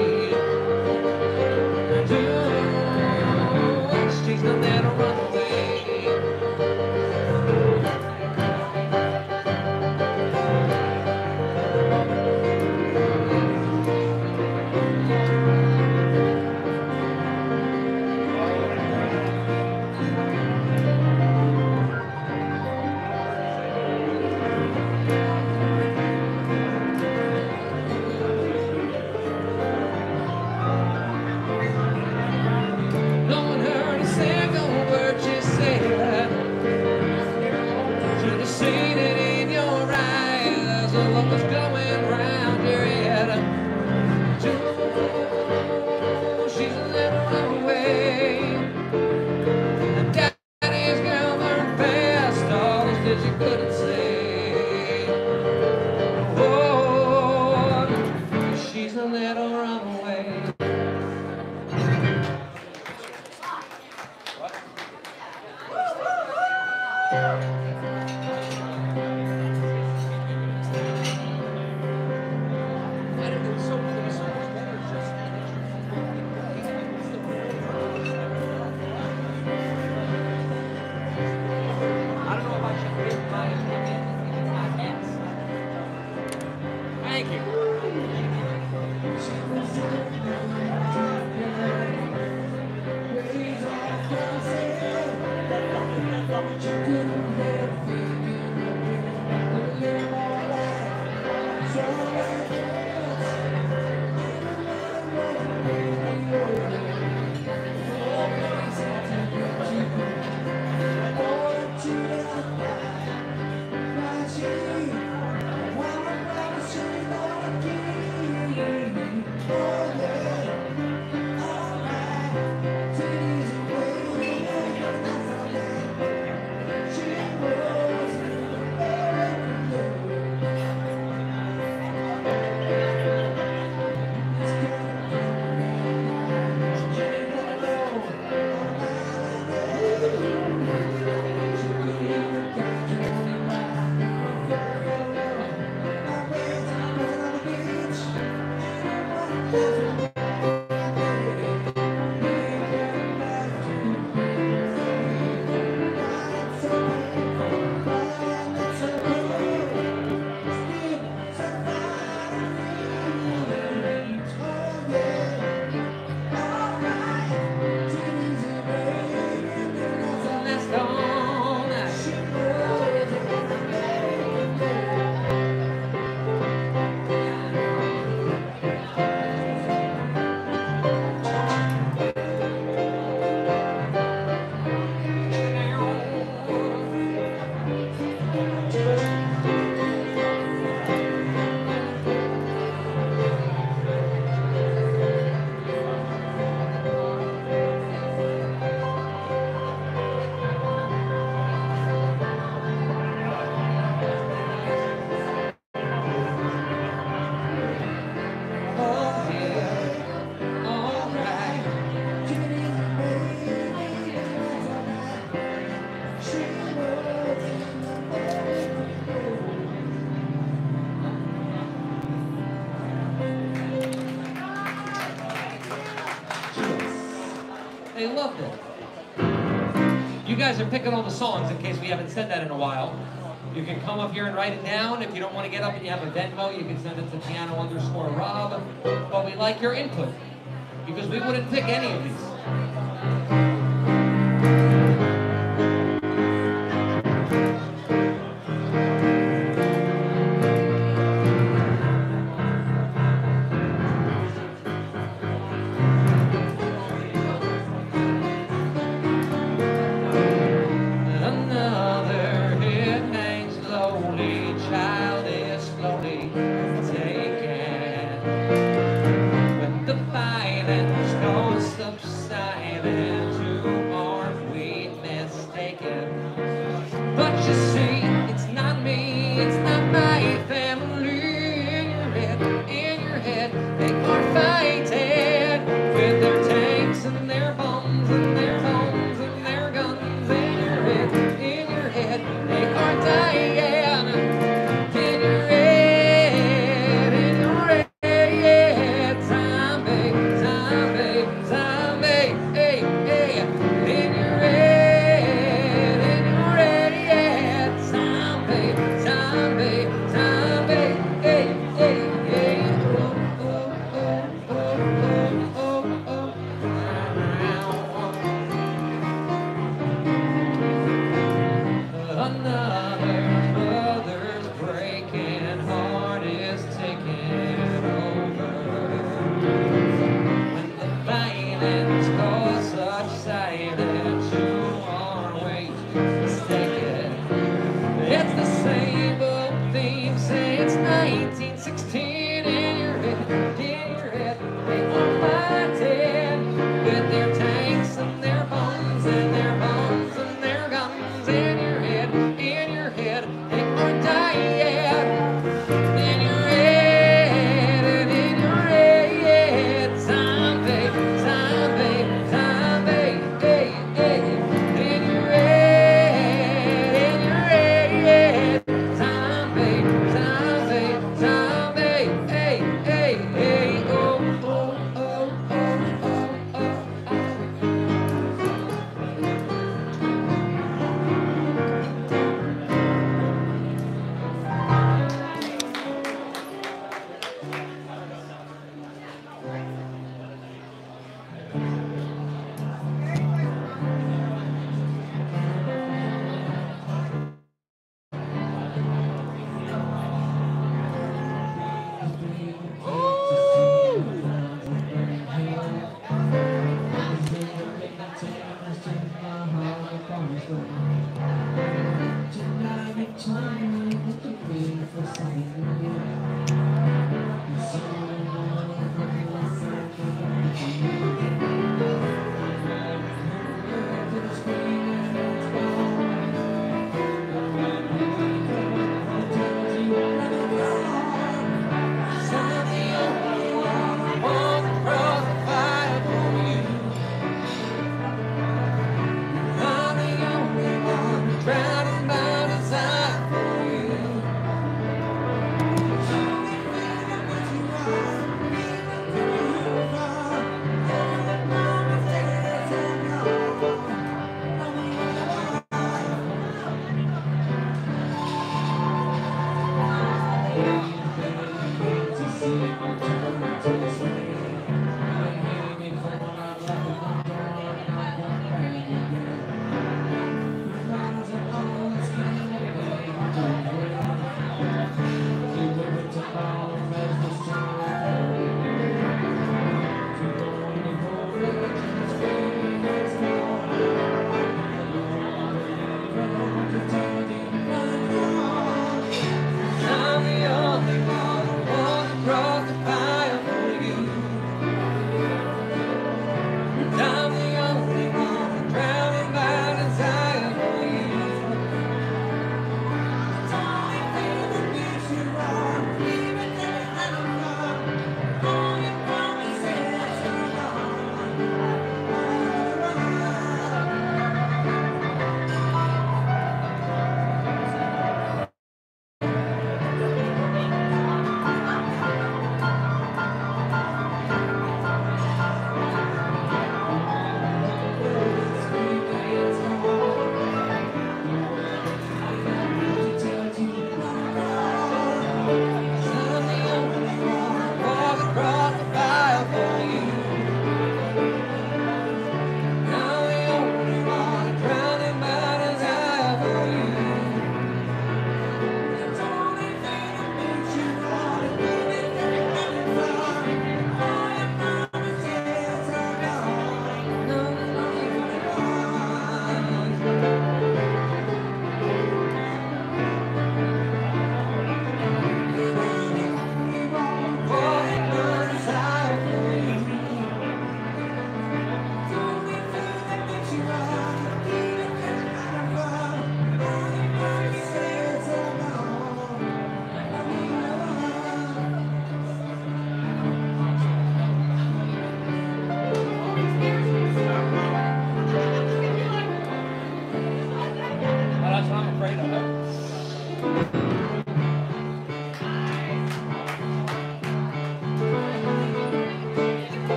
She's a little runaway. They loved it. You guys are picking all the songs in case we haven't said that in a while. You can come up here and write it down. If you don't want to get up and you have a Venmo, you can send it to piano underscore Rob. But we like your input because we wouldn't pick any of these. When the violence goes subside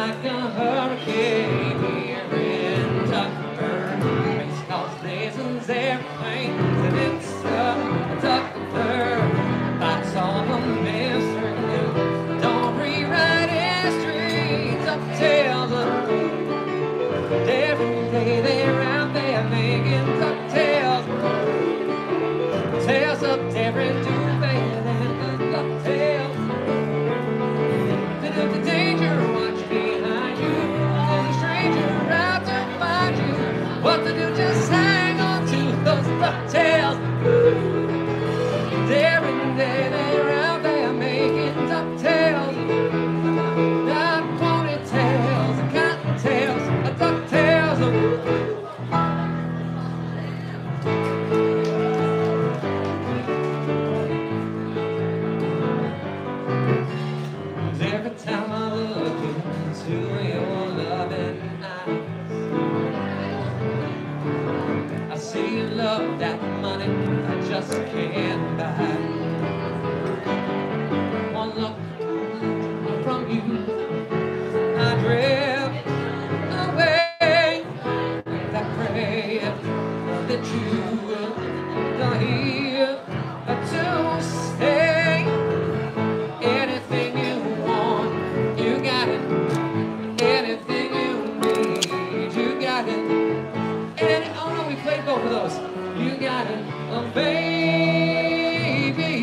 like a hurricane here in Tucker. Race cars, blazons, airplanes, and it's up Tucker. That's all the mystery. Don't rewrite history. DuckTales. Every day they're out there making DuckTales. Tales of daring do better than the DuckTales. The danger, watch behind you. There's a stranger out to find you. What to do, just hang on to those DuckTales. Every day they're out there making DuckTales. Not ponytails, cottontails, a DuckTales. Every time I look into your loving eyes, I see you love that money I just can't buy. One look from you, I drift away. I pray that you are here to stay. Anything you want, you got it. Anything you need, you got it. Any, oh no, we played both of those. You got it, oh baby.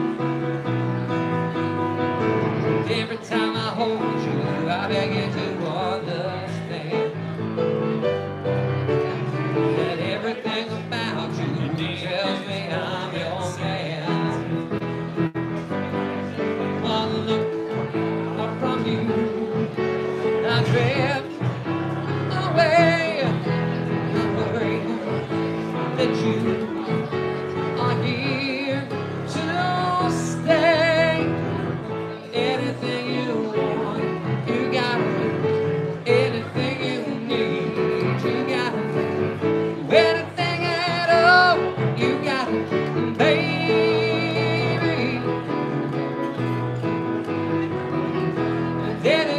Every time I hold you, I beg you to understand that everything about you tells me I'm your man. One look up from you, I drift away. I worry that you are here to stay. Anything you want, you got it. Anything you need, you got it. Anything at all, you got it, baby. Anything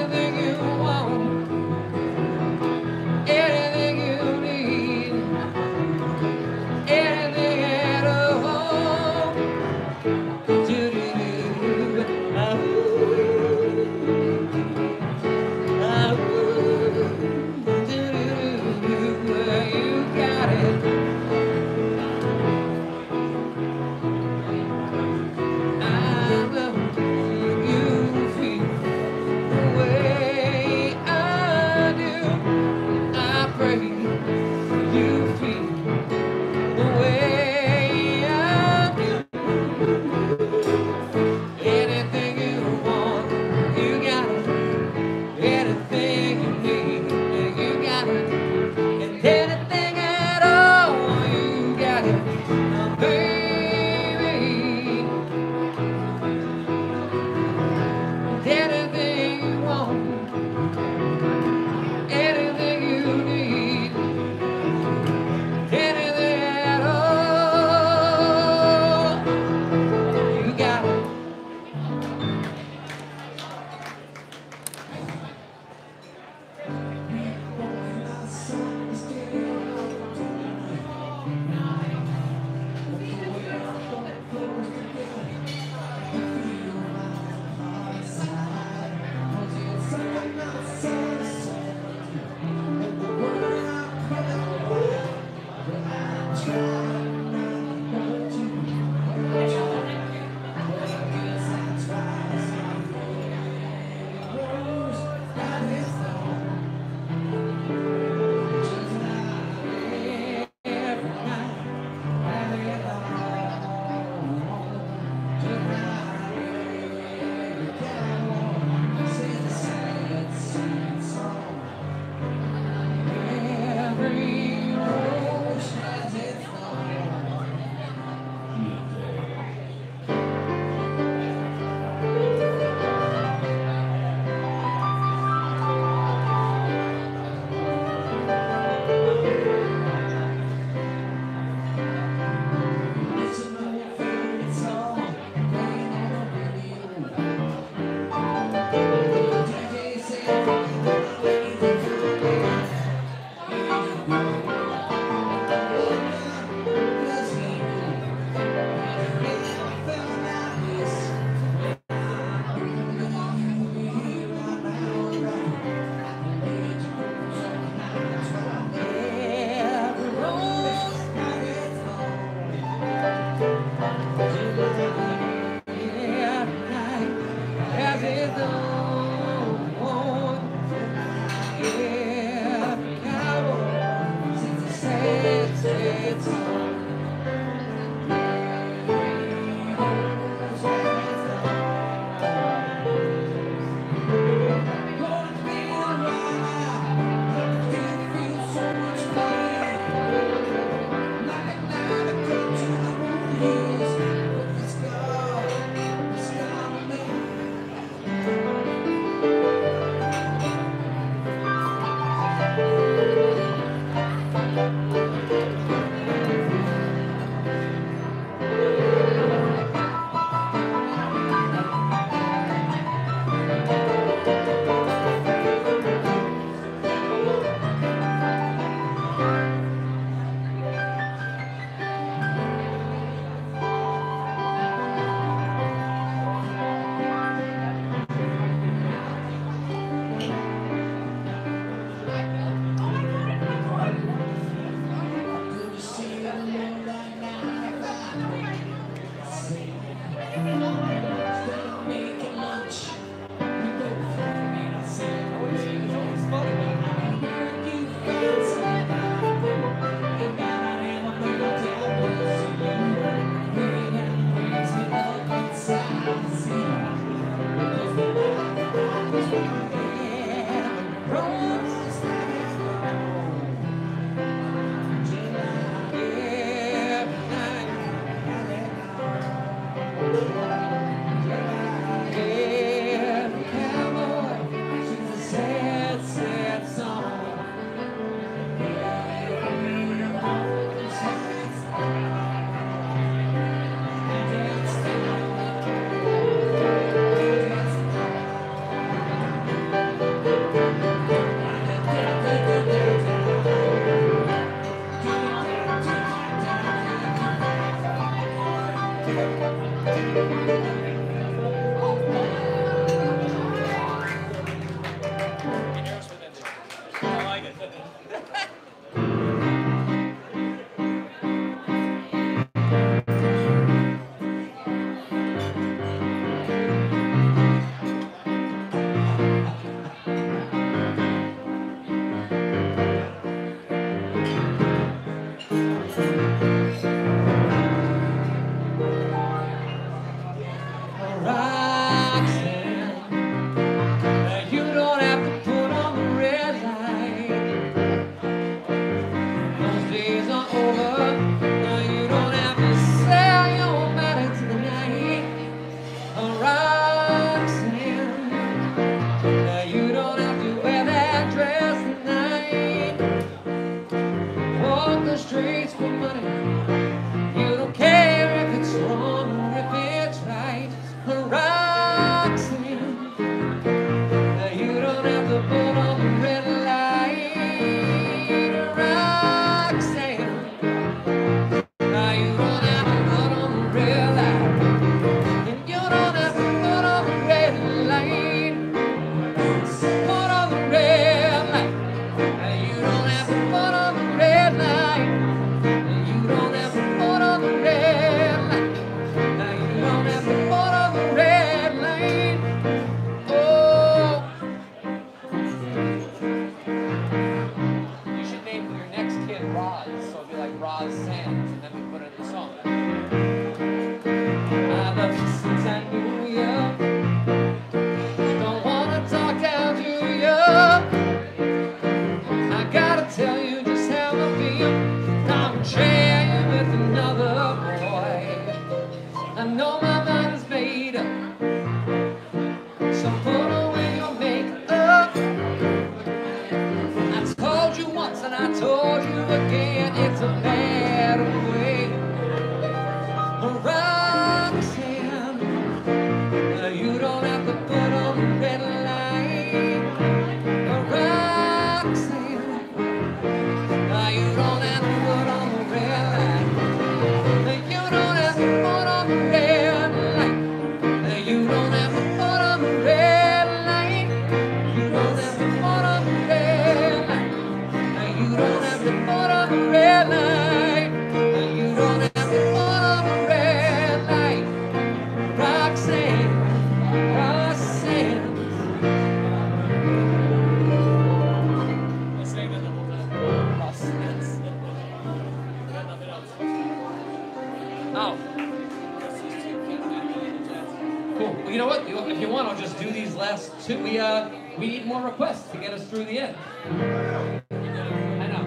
uh, we need more requests to get us through the end. I know.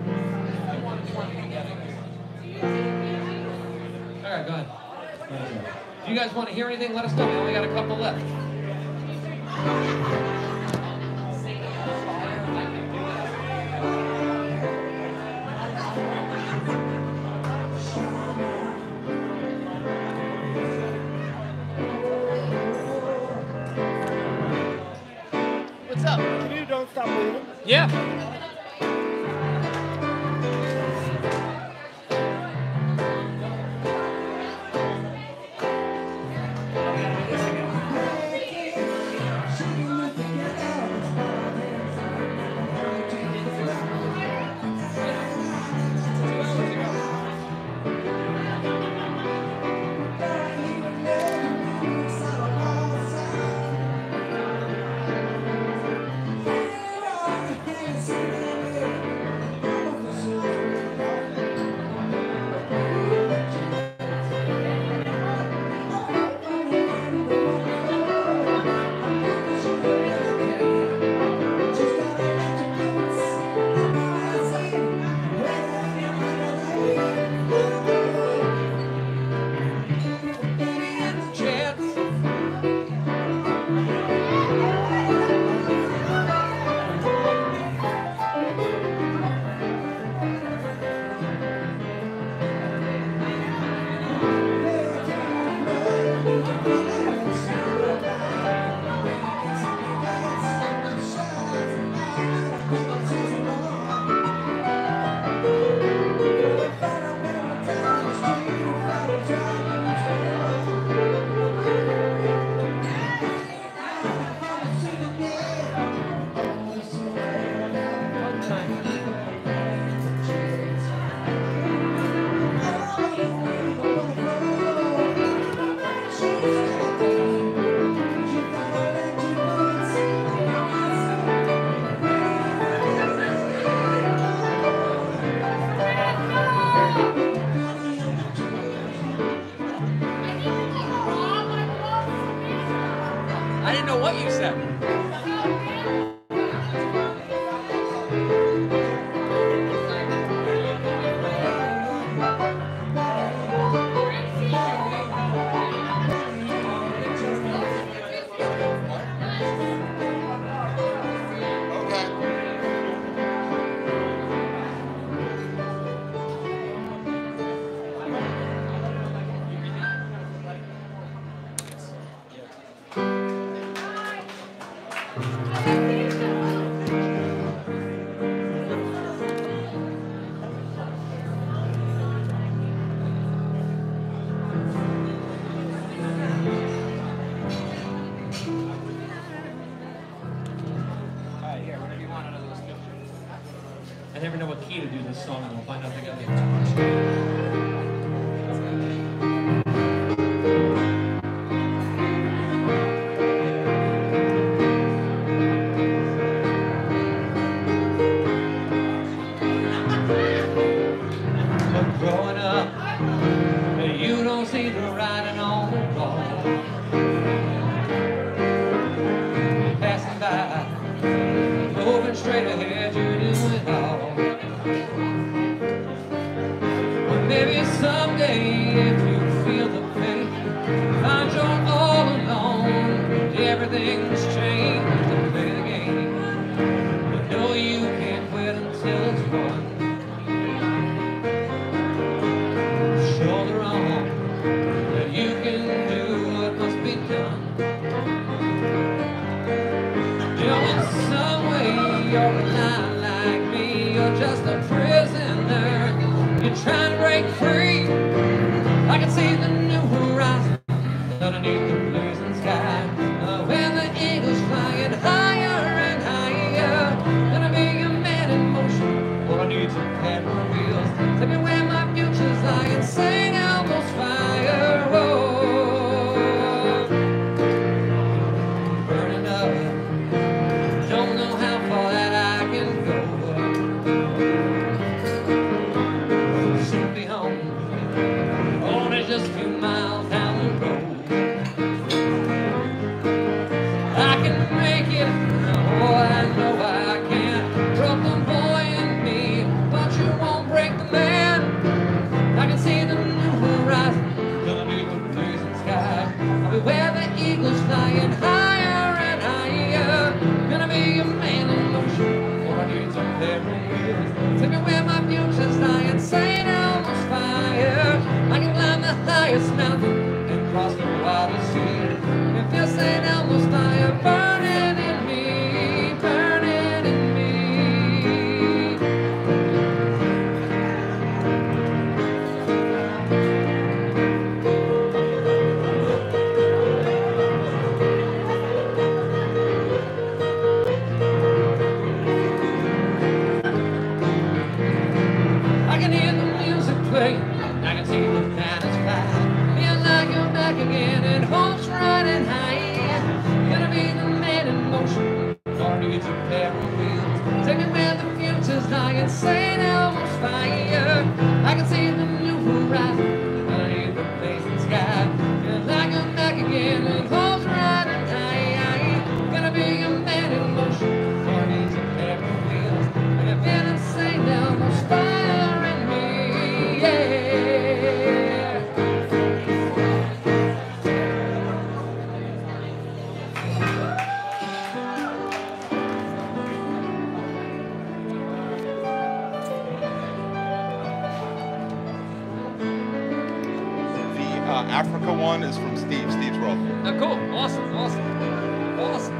All right, go ahead. If you guys want to hear anything, let us know. We only got a couple left. What's up? Can you don't stop moving? Yeah. I didn't know what you said. I never know what key to do this song, and we'll find out together. But growing up, you don't see the writing on the wall. Passing by, moving straight ahead, you're doing it all. Well, maybe someday, if you feel the pain, find you're all alone, everything's changed to play the game. But no, you can't quit until it's won. Shoulder on, that you can do what must be done. You know, in some way, you're not like me, you're just a prisoner. You're trying to break free. I can see the new horizon underneath the blazing sky. Uh, when the eagle's flying higher and higher, gonna be a man in motion. All I need some paddle wheels. Tell me where my future's lying. St. Elmo's fire. Oh, burning up. Don't know how far that I can go. Soon be home. Only just a few miles down the road. be a man in motion, for I need some pair of wheels. Take me where my future's lying, Saint Elmo's fire. I can climb the highest mountain and cross the widest sea. If you're Saint Elmo's fire, burning in me, burning in me. I can hear the music playing, I can see the planets fly. Feel like you're back again and hope's riding high. Gonna be the man in motion, or needs a pair of wheels. Take me where the future's lying, Saint Elmo's fire. I can see the new horizon, underneath the blazing sky. Feel like I'm back again and hope's riding high. Gonna be a man in motion, or needs a pair of wheels. And if you're Saint Elmo's fire in me, yeah. The uh, Africa one is from Steve. Steve's World. Oh, cool. Awesome. Awesome. Awesome.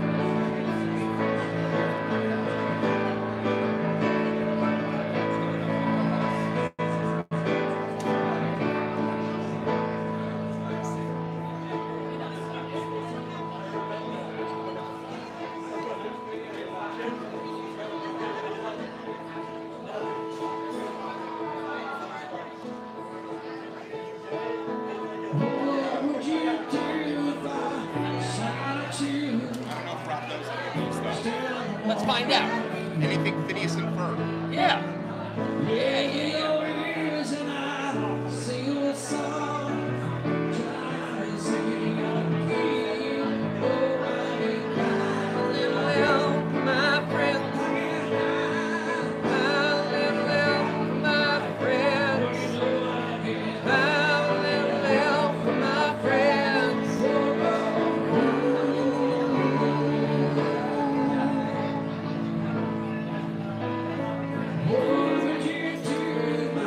What would you do if I shot you? I don't know if Rob knows any of these stuff. Let's find out. Anything Phineas and Ferb. Yeah. Yeah, yeah, yeah. And I sing a song, try to sing again. Oh, right Well, my friends, I live well, my friends. I live well for my friends. What would you do if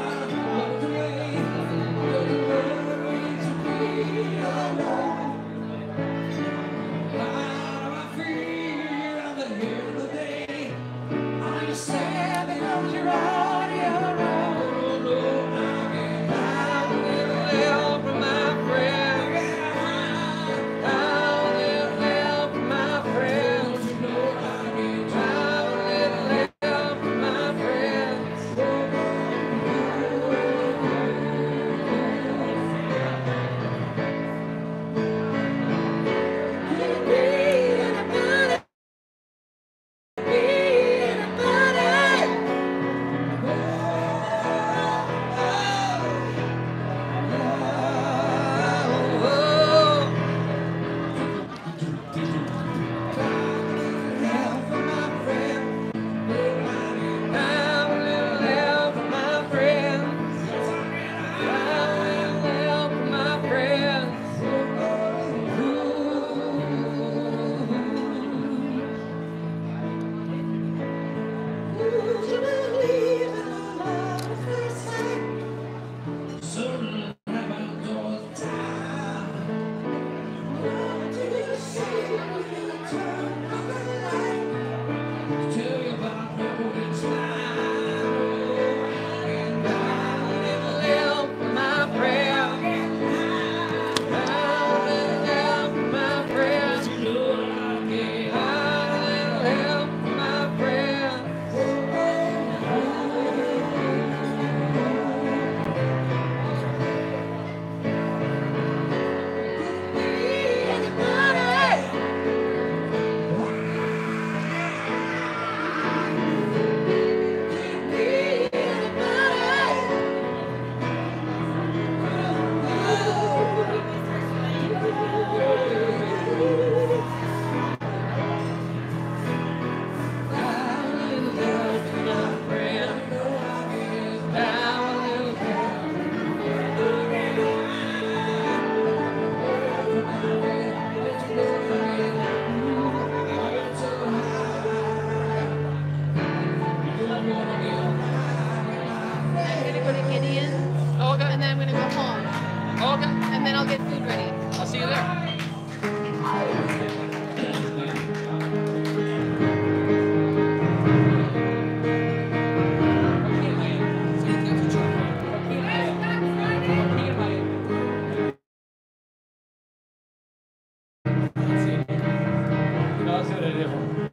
different.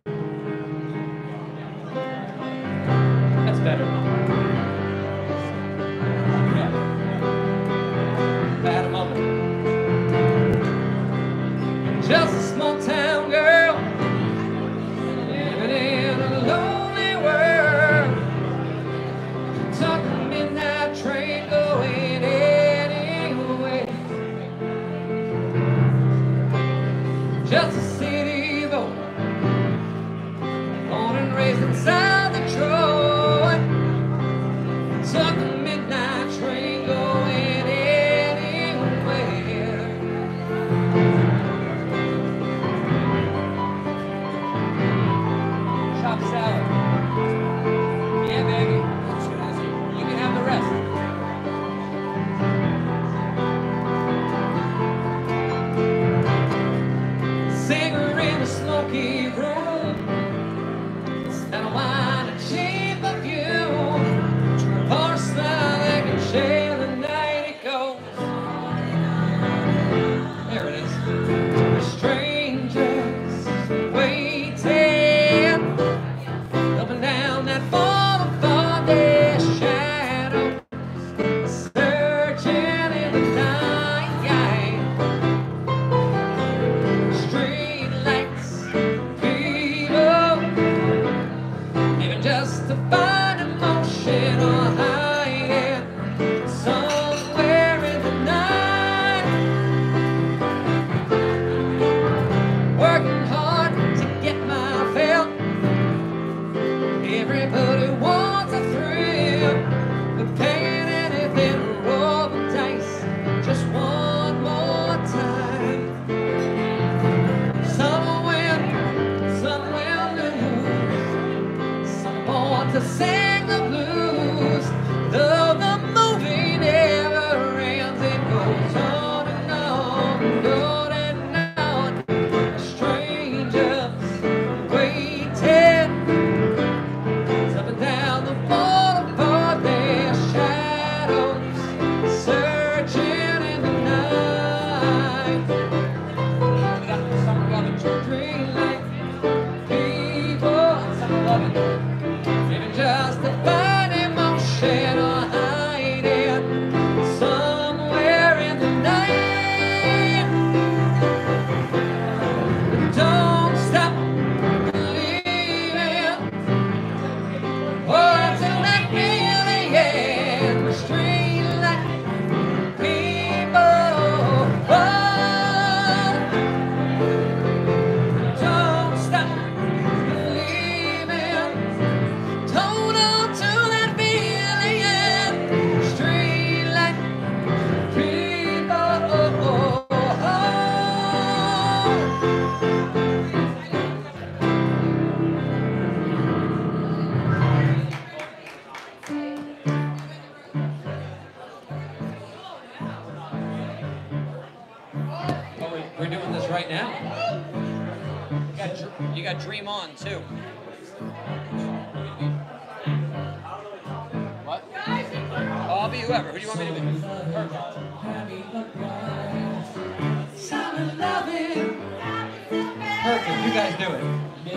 That's better. Yeah. Bad moment. Just a small town girl living in a lonely world. Took a midnight train going anywhere. Just a city boy, born and raised inside Detroit. Took a midnight train going anywhere. Chop salad. Yeah, baby. You can have the rest. Singer in a smoky room, smell of wine and cheap perfume. Or a smile that can share the night it goes. There it is. Strangers waiting up and down that boulevard, their shadows searching in the night. Street lights, people, even just to find emotion or hiding somewhere in the night. Working hard to get my fill. Everybody wants a thrill, but paying anything to roll the dice just one more time. Some will win, some will lose. Some born to sing the blues. Though the movie never ends, it goes on and on, on and on. Strangers waiting up and down the boulevard, their shadows searching in the night. We got summer loving, green light, people, summer loving, even just to find emotion or hiding somewhere in the night. Don't stop believing. Oh, until that feeling in the street light, people. Oh, don't stop believing. Hold on to that feeling in the street light, people. Oh, we- we're doing this right now. You got, Dr- you got Dream On too. What? Oh, I'll be whoever. Who do you want me to be? Perfect. Summer loving, Perfect. You guys do it.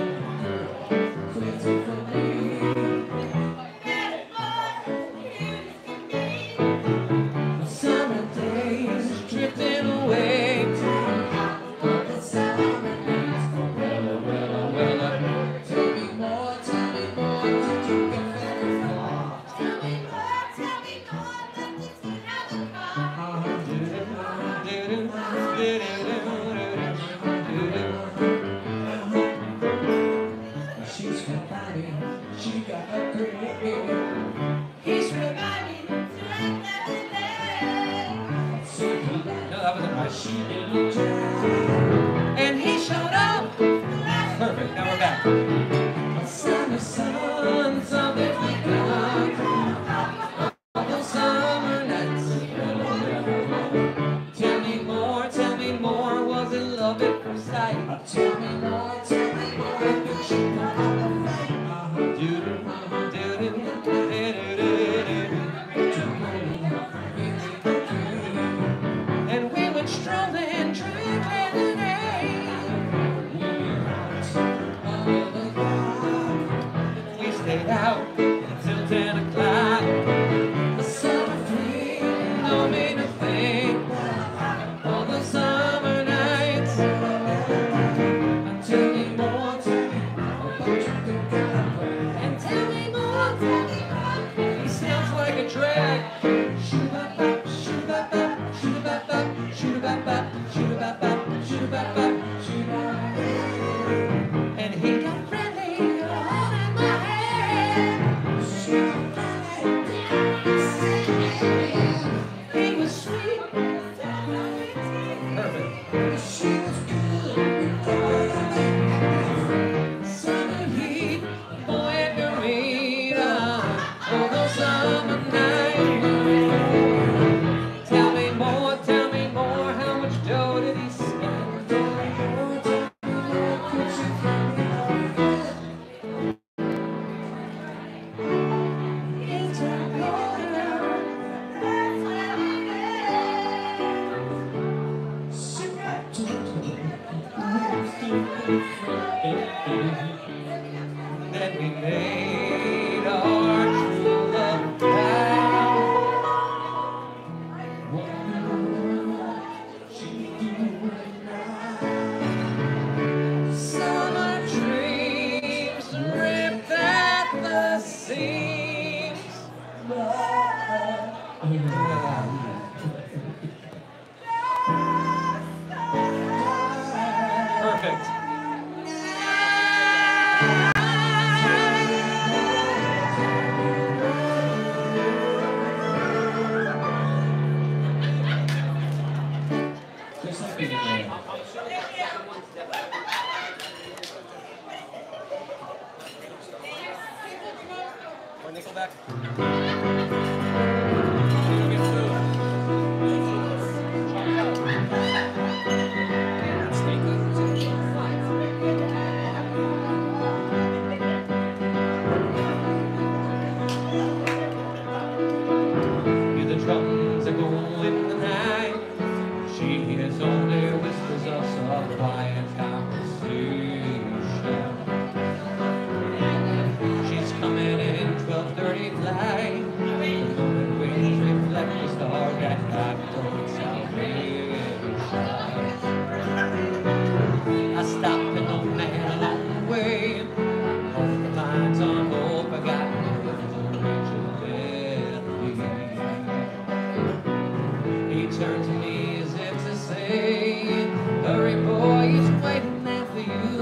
summer days drifting away. The summer nights, Well, well, well, uh, tell me more, tell me more, did you get very far? Tell me more, tell me more, let me see how the She's providing, she got a great baby. He's reminding to let that So polite, No, that wasn't right. she didn't try. And he showed up. Perfect. Now we're back. Summer sun, something we got. All those summer nights. Tell me more, tell me more. Was it love at first sight? Tell me more, tell me more, did she got a fight? And we went strolling, drinking the day. Then we laid our true love down. Summer dreams ripped at the seams. Perfect. There's something in there. Or Nickelback. Hear the drums echo in the night. She hears only whispers of soft quiet conversation. She's coming in twelve thirty flight. The wings reflect the star that night toward salvation. I stop an old man along the way. Hope the mind's on hope. I got no reach of He turned to me as if to say, hurry boy, he's waiting there for you.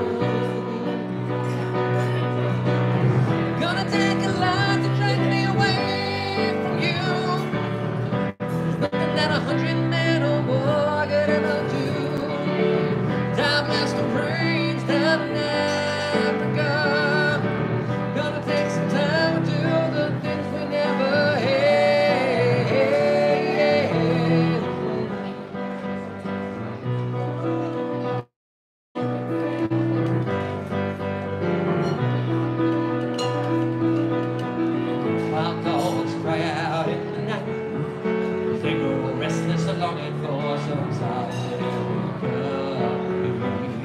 Gonna take a lot to drag me away from you. There's nothing that a hundred men or more could ever do. Time blast the brains down in Africa. Gonna take some time to do the things we never had. Wild dogs cry out in the night. They go restless, longing for some solitary company.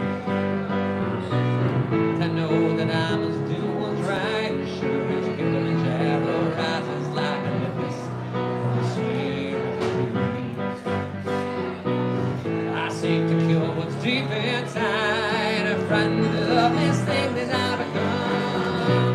I know that I must do what's right. Sure as Kilimanjaro rises like a abyss from the spirit trees. I seek to kill what's deep inside, and frightened of this thing that I become.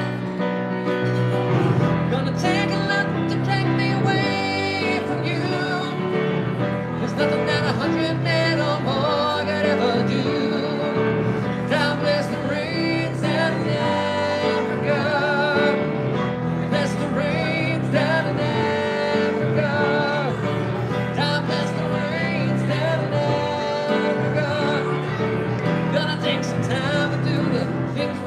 Gonna take a lot to drag me away from you. There's nothing that a hundred men or more could ever do. Down bless the rains down in Africa. Bless the rains down in Africa. Down bless the rains down in Africa. Gonna take some time to do the things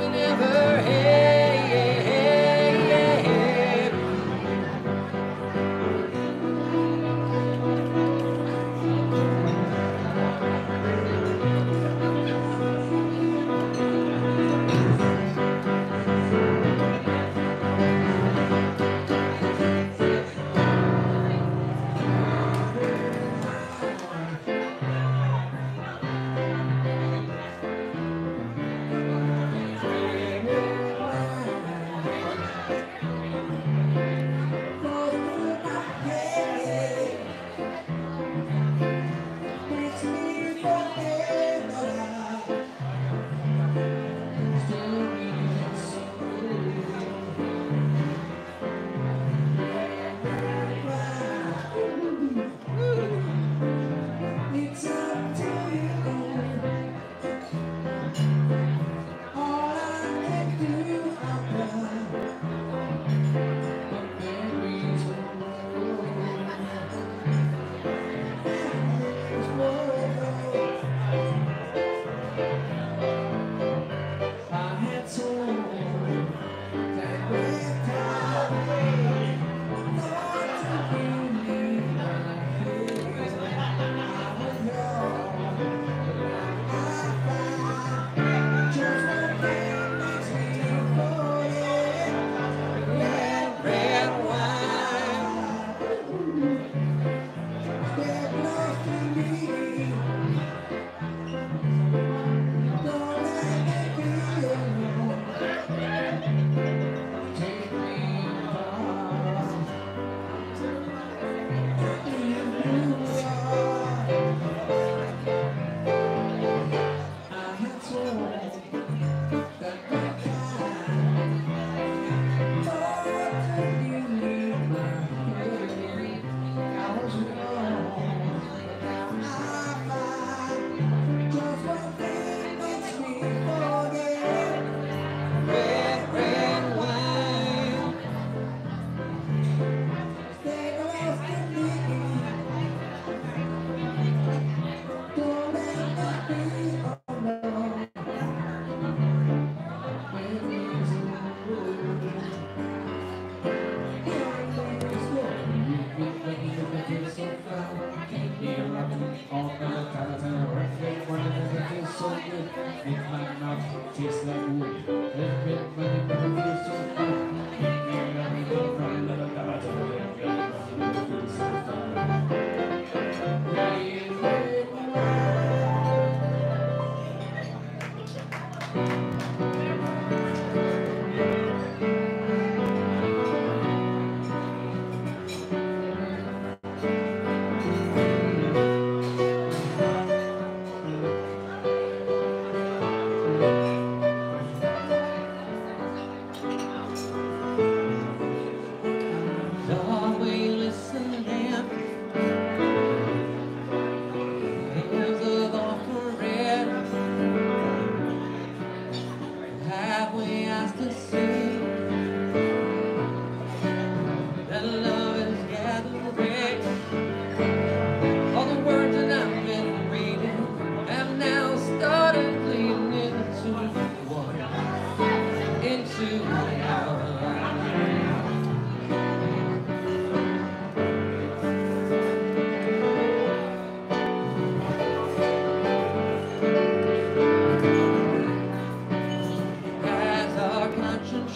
As our conscience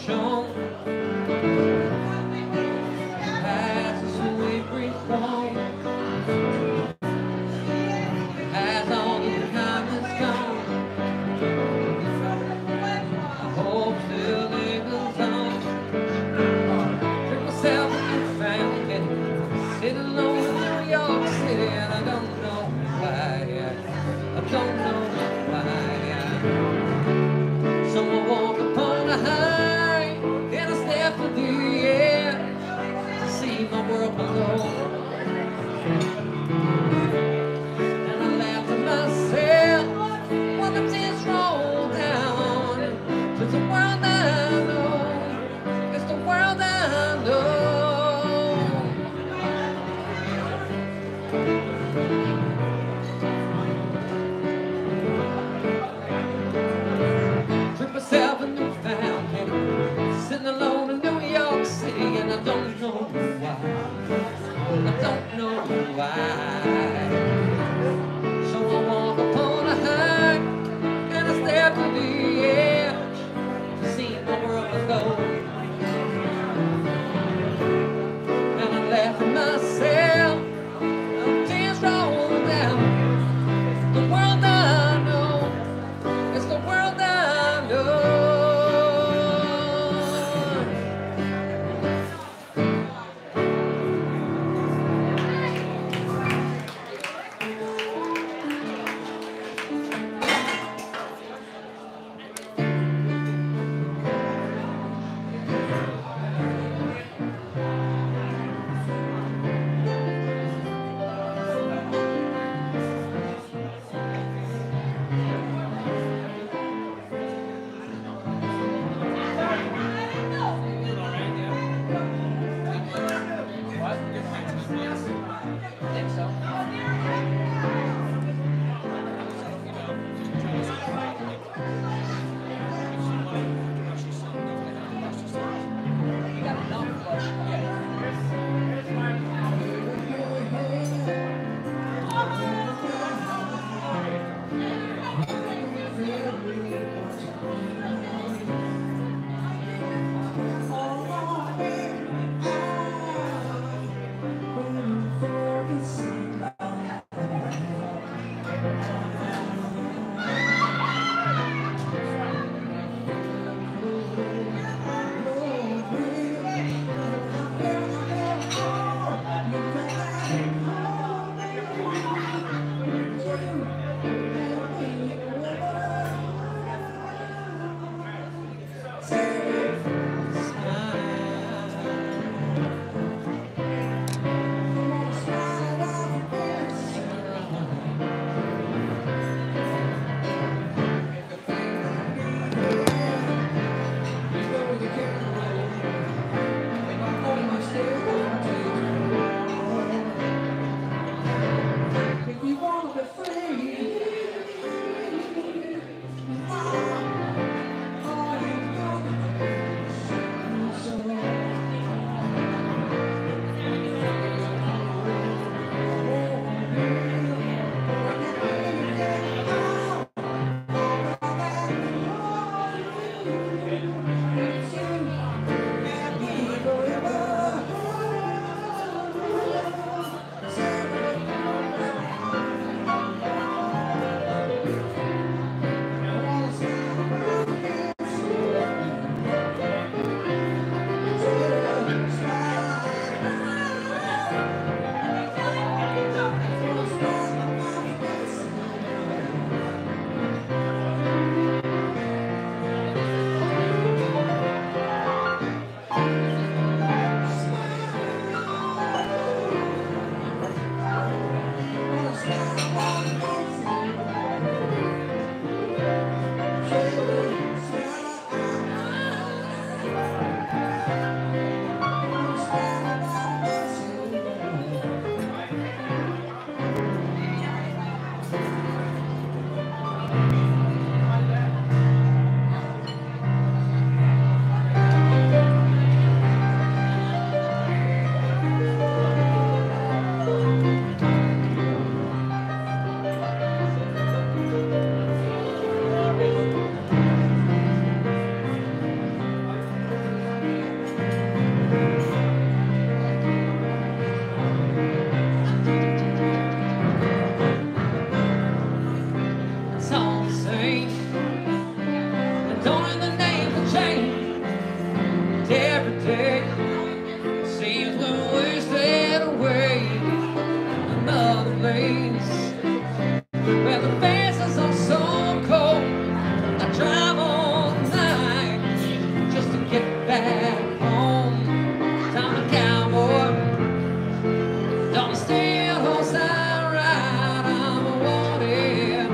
Don't in the name of change. Every day seems we're wasted away. Another place where the faces are so cold. I drive all night just to get back home. I'm a cowboy, don't stay at home side ride. I'm a wanted,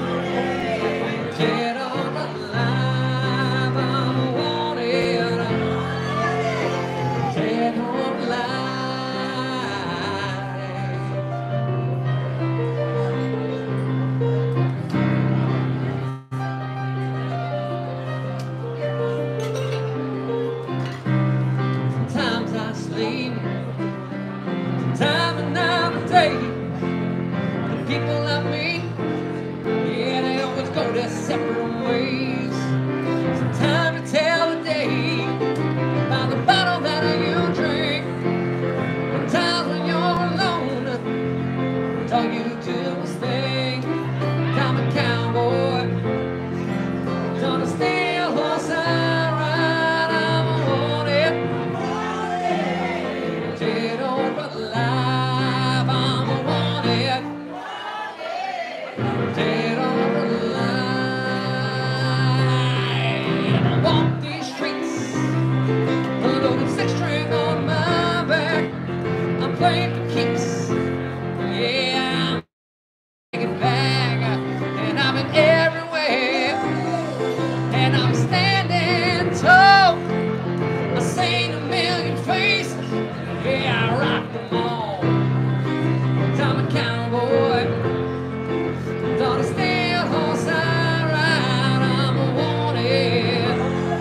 dead or alive. I'm a wanted, dead or alive. Sometimes I sleep, time and night and day. The people I meet, yeah, they always go their separate ways. Sometimes you tell the day by the bottle that you drink. Sometimes when you're alone, all you do is think. I'm a cowboy, gonna stay a horse I ride. I'm a wanted, dead or alive. I'm a wanted, dead or alive. I walk these streets, a loaded six string on my back. I'm playing for keeps, yeah, I'm taking back, and I've been everywhere, and I'm standing tall. I seen a million faces, yeah, I rock them all. I'm a cowboy, gonna stay a horse I ride. I'm a wanted,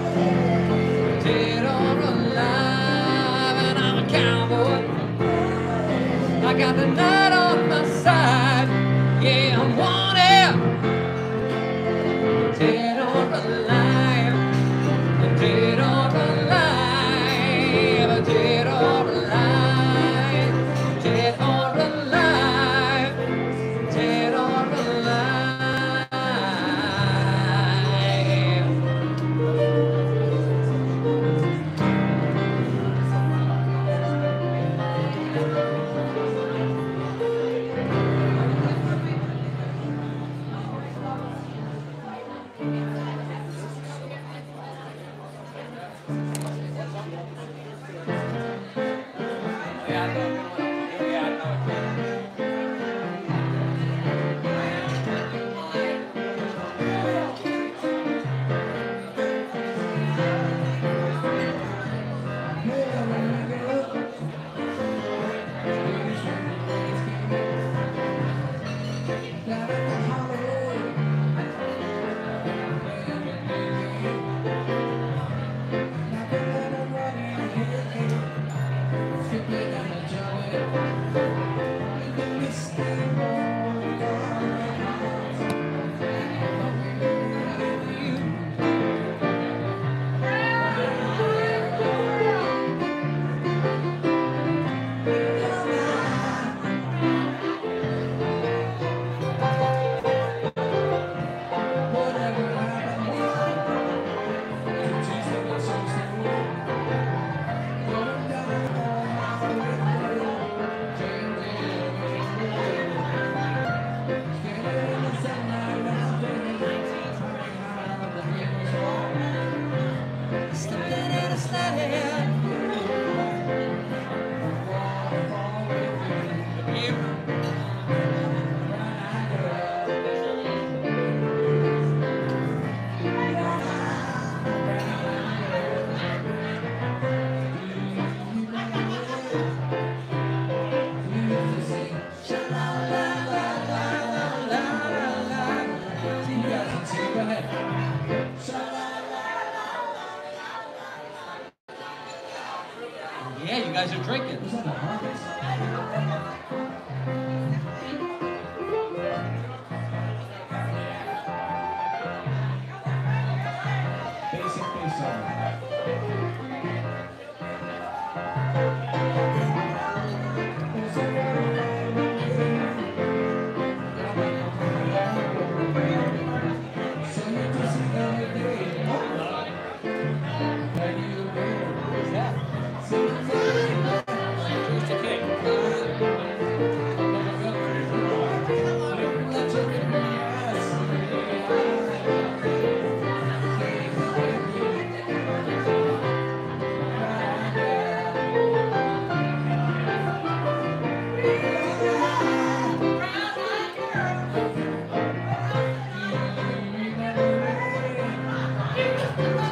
dead or alive, and I'm a cowboy. I got the night on my side, yeah, I'm wanted, dead or alive, dead or alive, dead or alive, dead or alive, dead or alive. Yeah, you guys are drinking. Basic bass song. So you just see every day.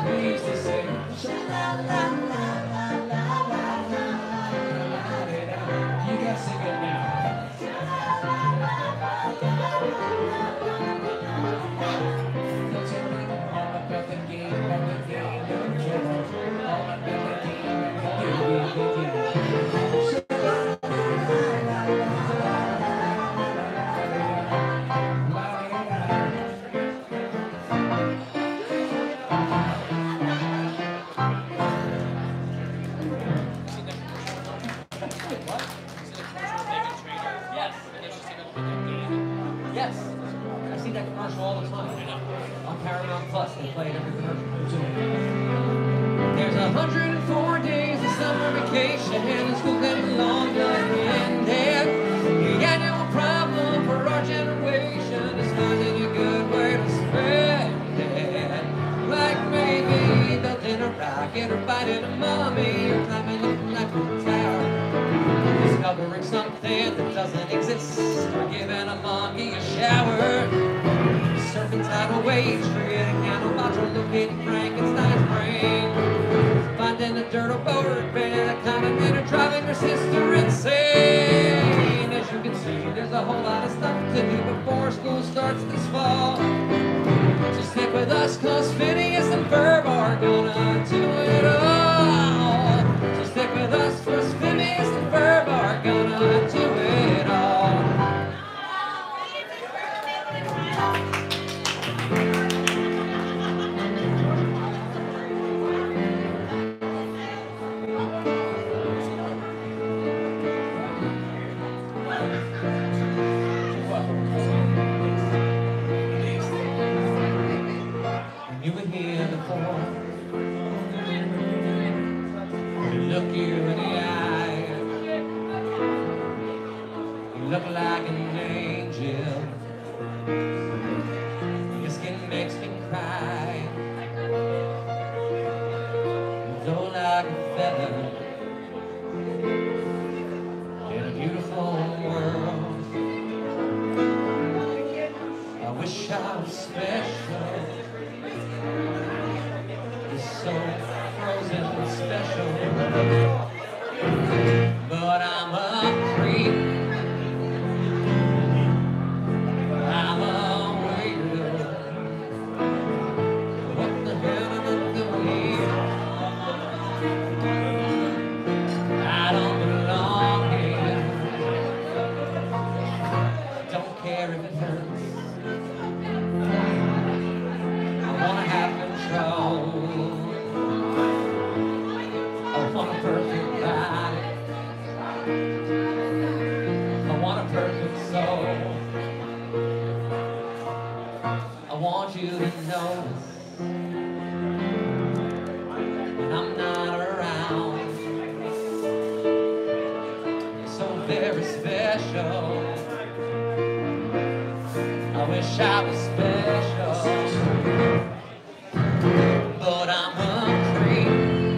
We used to sing. You gotta sing it now. Don't you think all about the game, about the game, don't you know? All about the game, about the game, about Yes, I see that commercial all the time. On Paramount Plus, they play it every commercial. There's one hundred four days of summer vacation, and school getting long done ended. The annual problem for our generation is finding a good way to spend it. Like maybe building a rocket or fighting a mummy or climbing up an Eiffel Tower. Discovering something that doesn't exist, or giving a monkey a shower. Surfing tidal waves, creating nanobots, or locating Frankenstein's brain. Finding a dirt or boat band, a common man, or driving your sister insane. As you can see, there's a whole lot of stuff to do before school starts this fall. So stick with us, cause Phineas and Ferb are gonna do it all. So stick with us, cause Phineas and Ferb are gonna do it all. You were here before. Look you in the eye. You look like an angel. Your skin makes me cry. You flow like a feather in a beautiful world. I wish I was special. You're so frozen and special. But I'm a creep. I'm a weirdo. What the hell am I doing here? I don't belong here. Don't care if it hurts. I wanna have control. I want a perfect body. I want a perfect soul. I want you to notice when I'm not around. You're so very special. I wish I was special, but I'm a creep.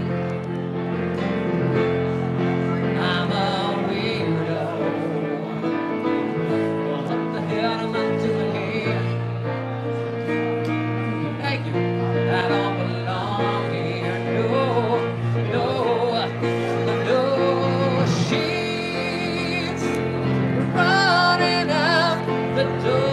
I'm a weirdo. What the hell am I doing here? Thank you. I don't belong here. No, no, no. She's running out the door.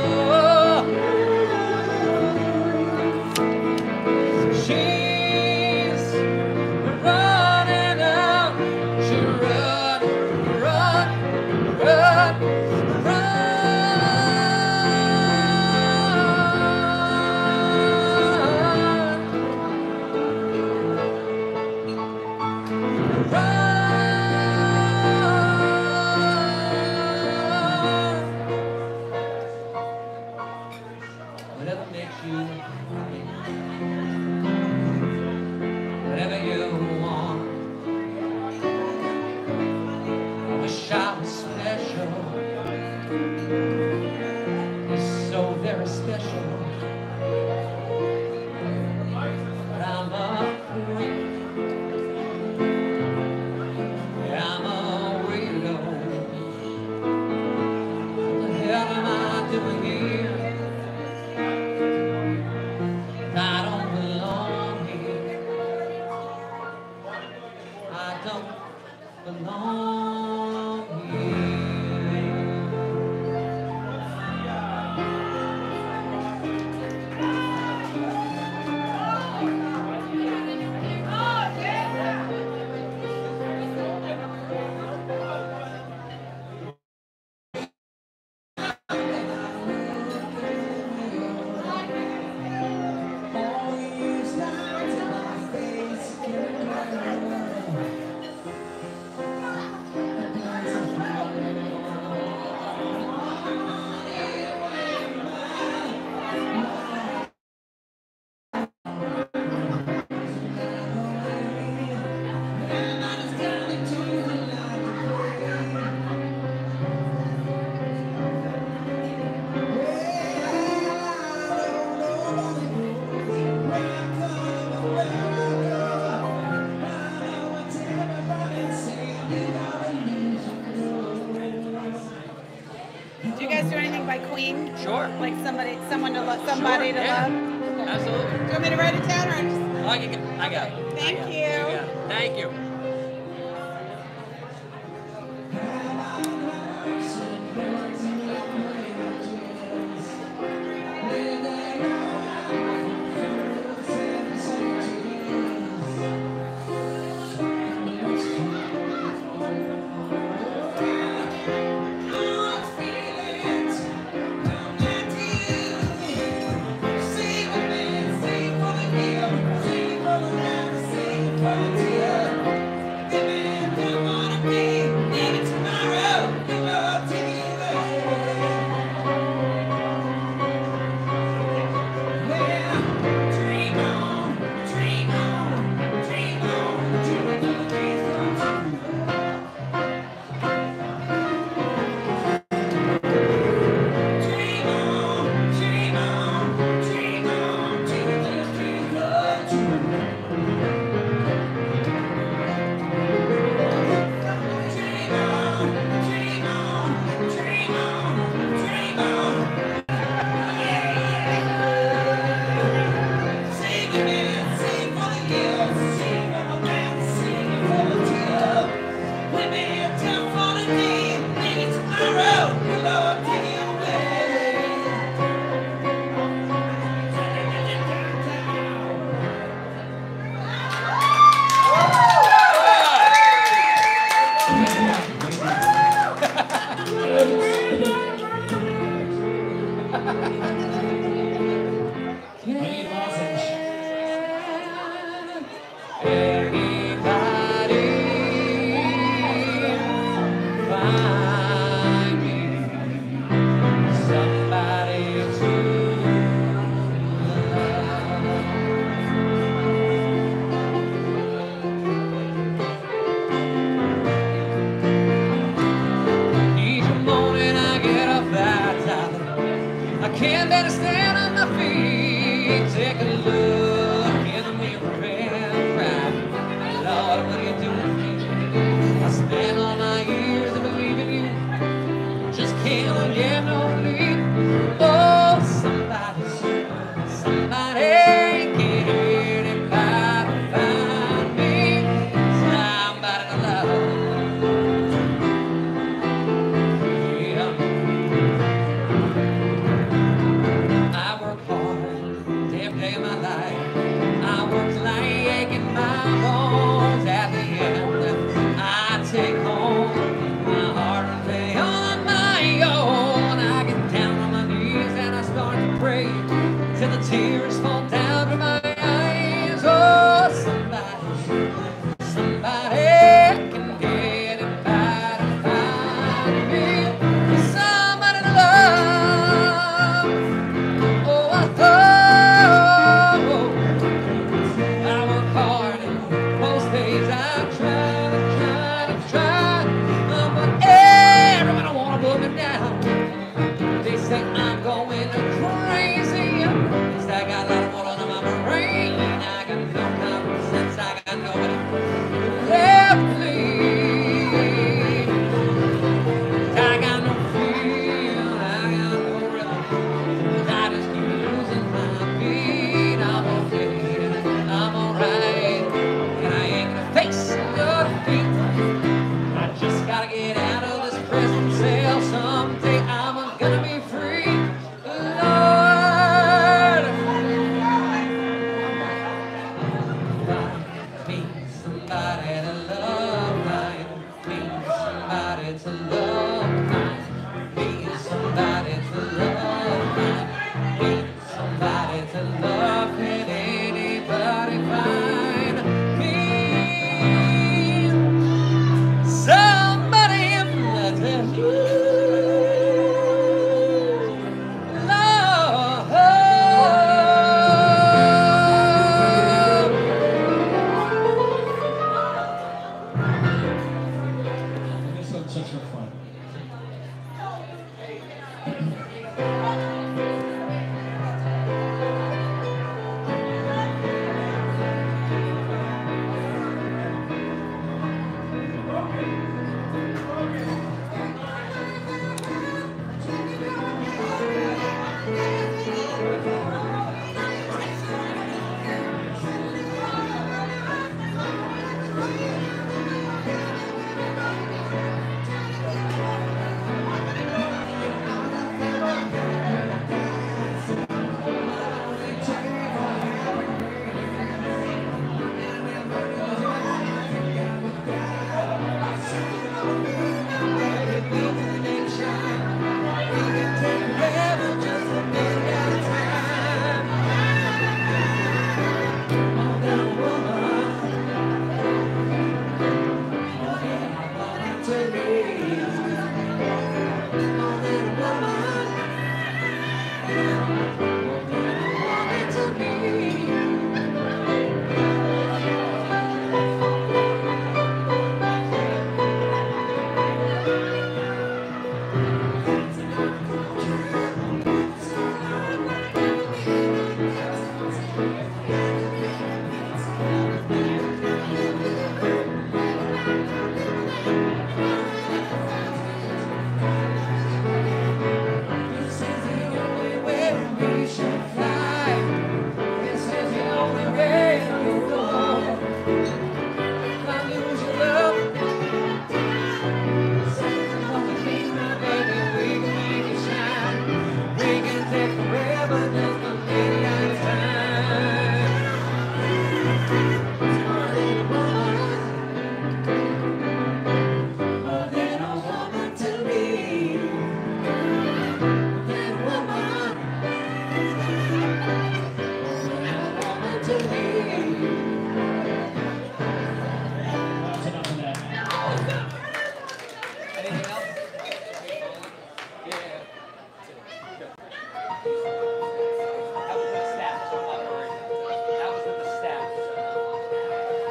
She's running out. She run, run, run, whatever makes you happy, whatever you want. I wish I was special. You're so very special. But I'm a creep. Yeah, I'm a weirdo. What the hell am I doing here? I don't belong here. don't belong here. Do you guys do anything by Queen? Sure. Like somebody, someone to love, somebody Sure, to yeah. love. Absolutely. Do you want me to write it down or just? I got it. I got it. Thank I got it. you. got it. Thank you. Can't better stand on my feet. Take a look in the mirror and cry.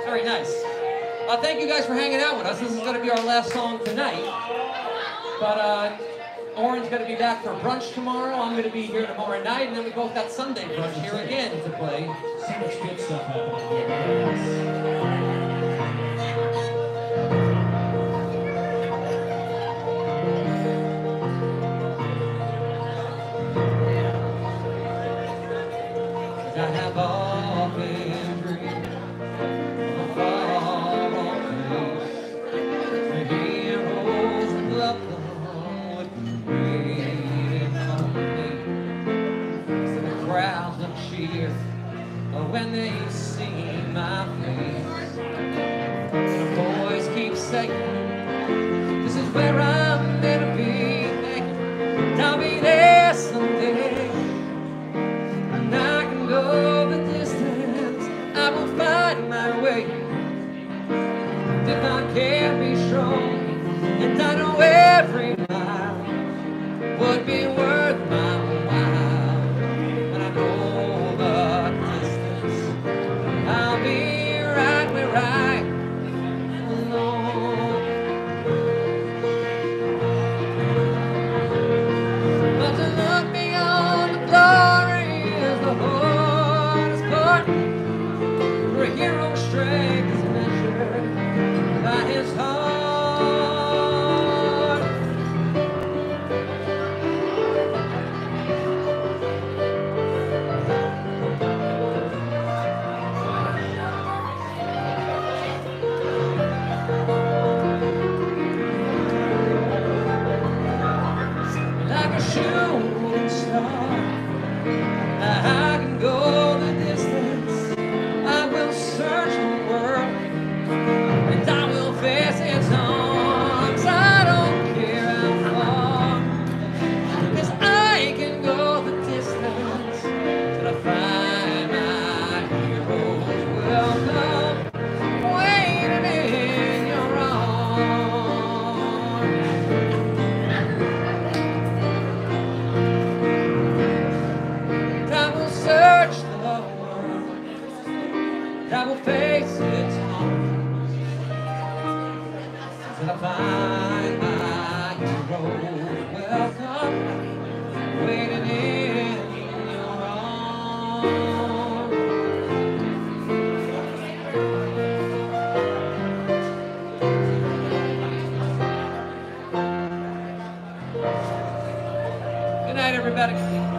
Very nice. Uh, thank you guys for hanging out with us. This is going to be our last song tonight. But uh, Oren's going to be back for brunch tomorrow. I'm going to be here tomorrow night. And then we both got Sunday brunch here again to play. So much good stuff happening here. Very nice. I have often dreamed of a far-off place where heroes and loved ones would be waiting for me. So the crowds will cheer when they see my face. And the boys keep saying, this is where I'm meant to be. And I'll be there someday. And I can go the distance, I will find my way. And if I can't be strong, and I know every mile would be worth my while. And I know the distance, I'll be right where I belong. But to look beyond the glory is the hardest part. For a hero's strength is measured by his heart. Like a shooting star, I can go the distance. I will search the world, and I will face its arms. I don't care how far, 'cause I can go the distance till I find my heroes welcome, waiting in your arms. I will search the world, I will face its arms, till I find my heroes welcome, waiting in your arms. Good night, everybody.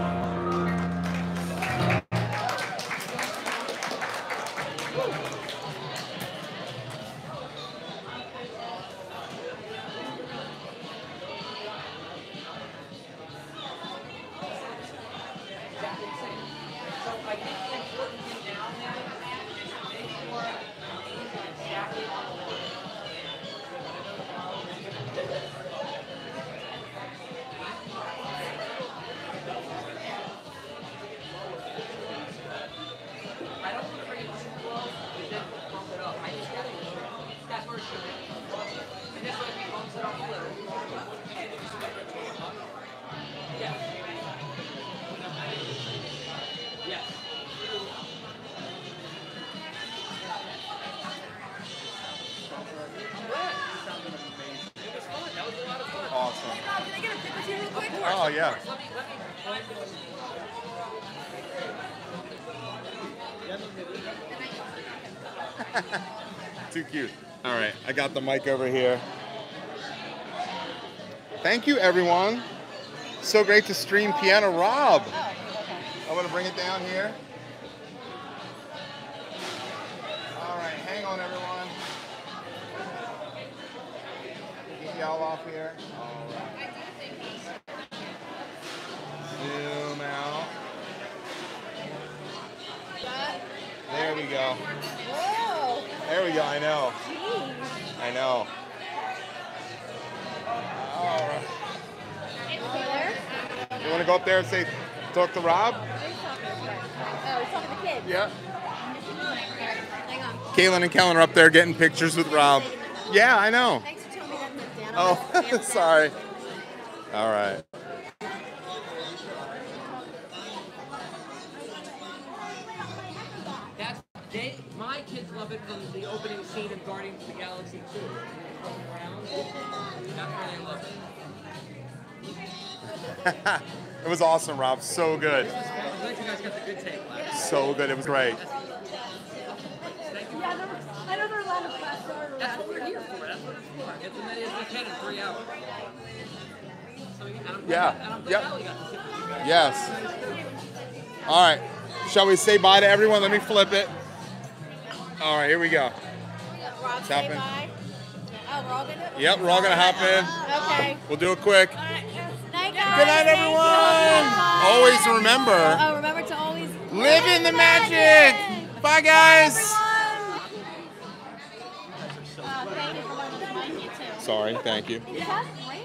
Awesome. Can I get a pic with you real quick? Oh, yeah. Too cute. All right, I got the mic over here. Thank you, everyone. So great to stream Piano Rob. I'm gonna bring it down here. All right, hang on, everyone. Get y'all off here. All right. Zoom out. There we go. Whoa. There we go. I know. Jeez. I know. All right. Taylor? You want to go up there and say, talk to Rob? Oh, he's talking to kids. Yeah. Hang on. Kaylin and Kellen are up there getting pictures with Rob. Yeah, I know. Thanks for telling me that, Dan. Oh, sorry. All right. That's they, my my kids love it from the opening scene of Guardians of the Galaxy two. Looking around, that's where they love it. It was awesome, Rob. So good. I'm glad you guys got the good take last. So good. It was great. Thank you. Yeah, I know there are a lot of class That's what we're here for. That's what it's for. Get as many as we can in three hours. So, and I'm glad, Yeah. and I'm glad Yep. Allie got to sit with you guys. Yes. All right. Shall we say bye to everyone? Let me flip it. All right, here we go. Rob, say say bye. Oh, we're all gonna. Yep, we're all gonna hop in. Okay. We'll do it quick. Night, guys. Good night, Thank everyone. you. Always remember, Oh, remember to always live in the magic. Bye, guys. Everyone. Uh, thank you for letting us mic you too. Sorry. Thank you. You have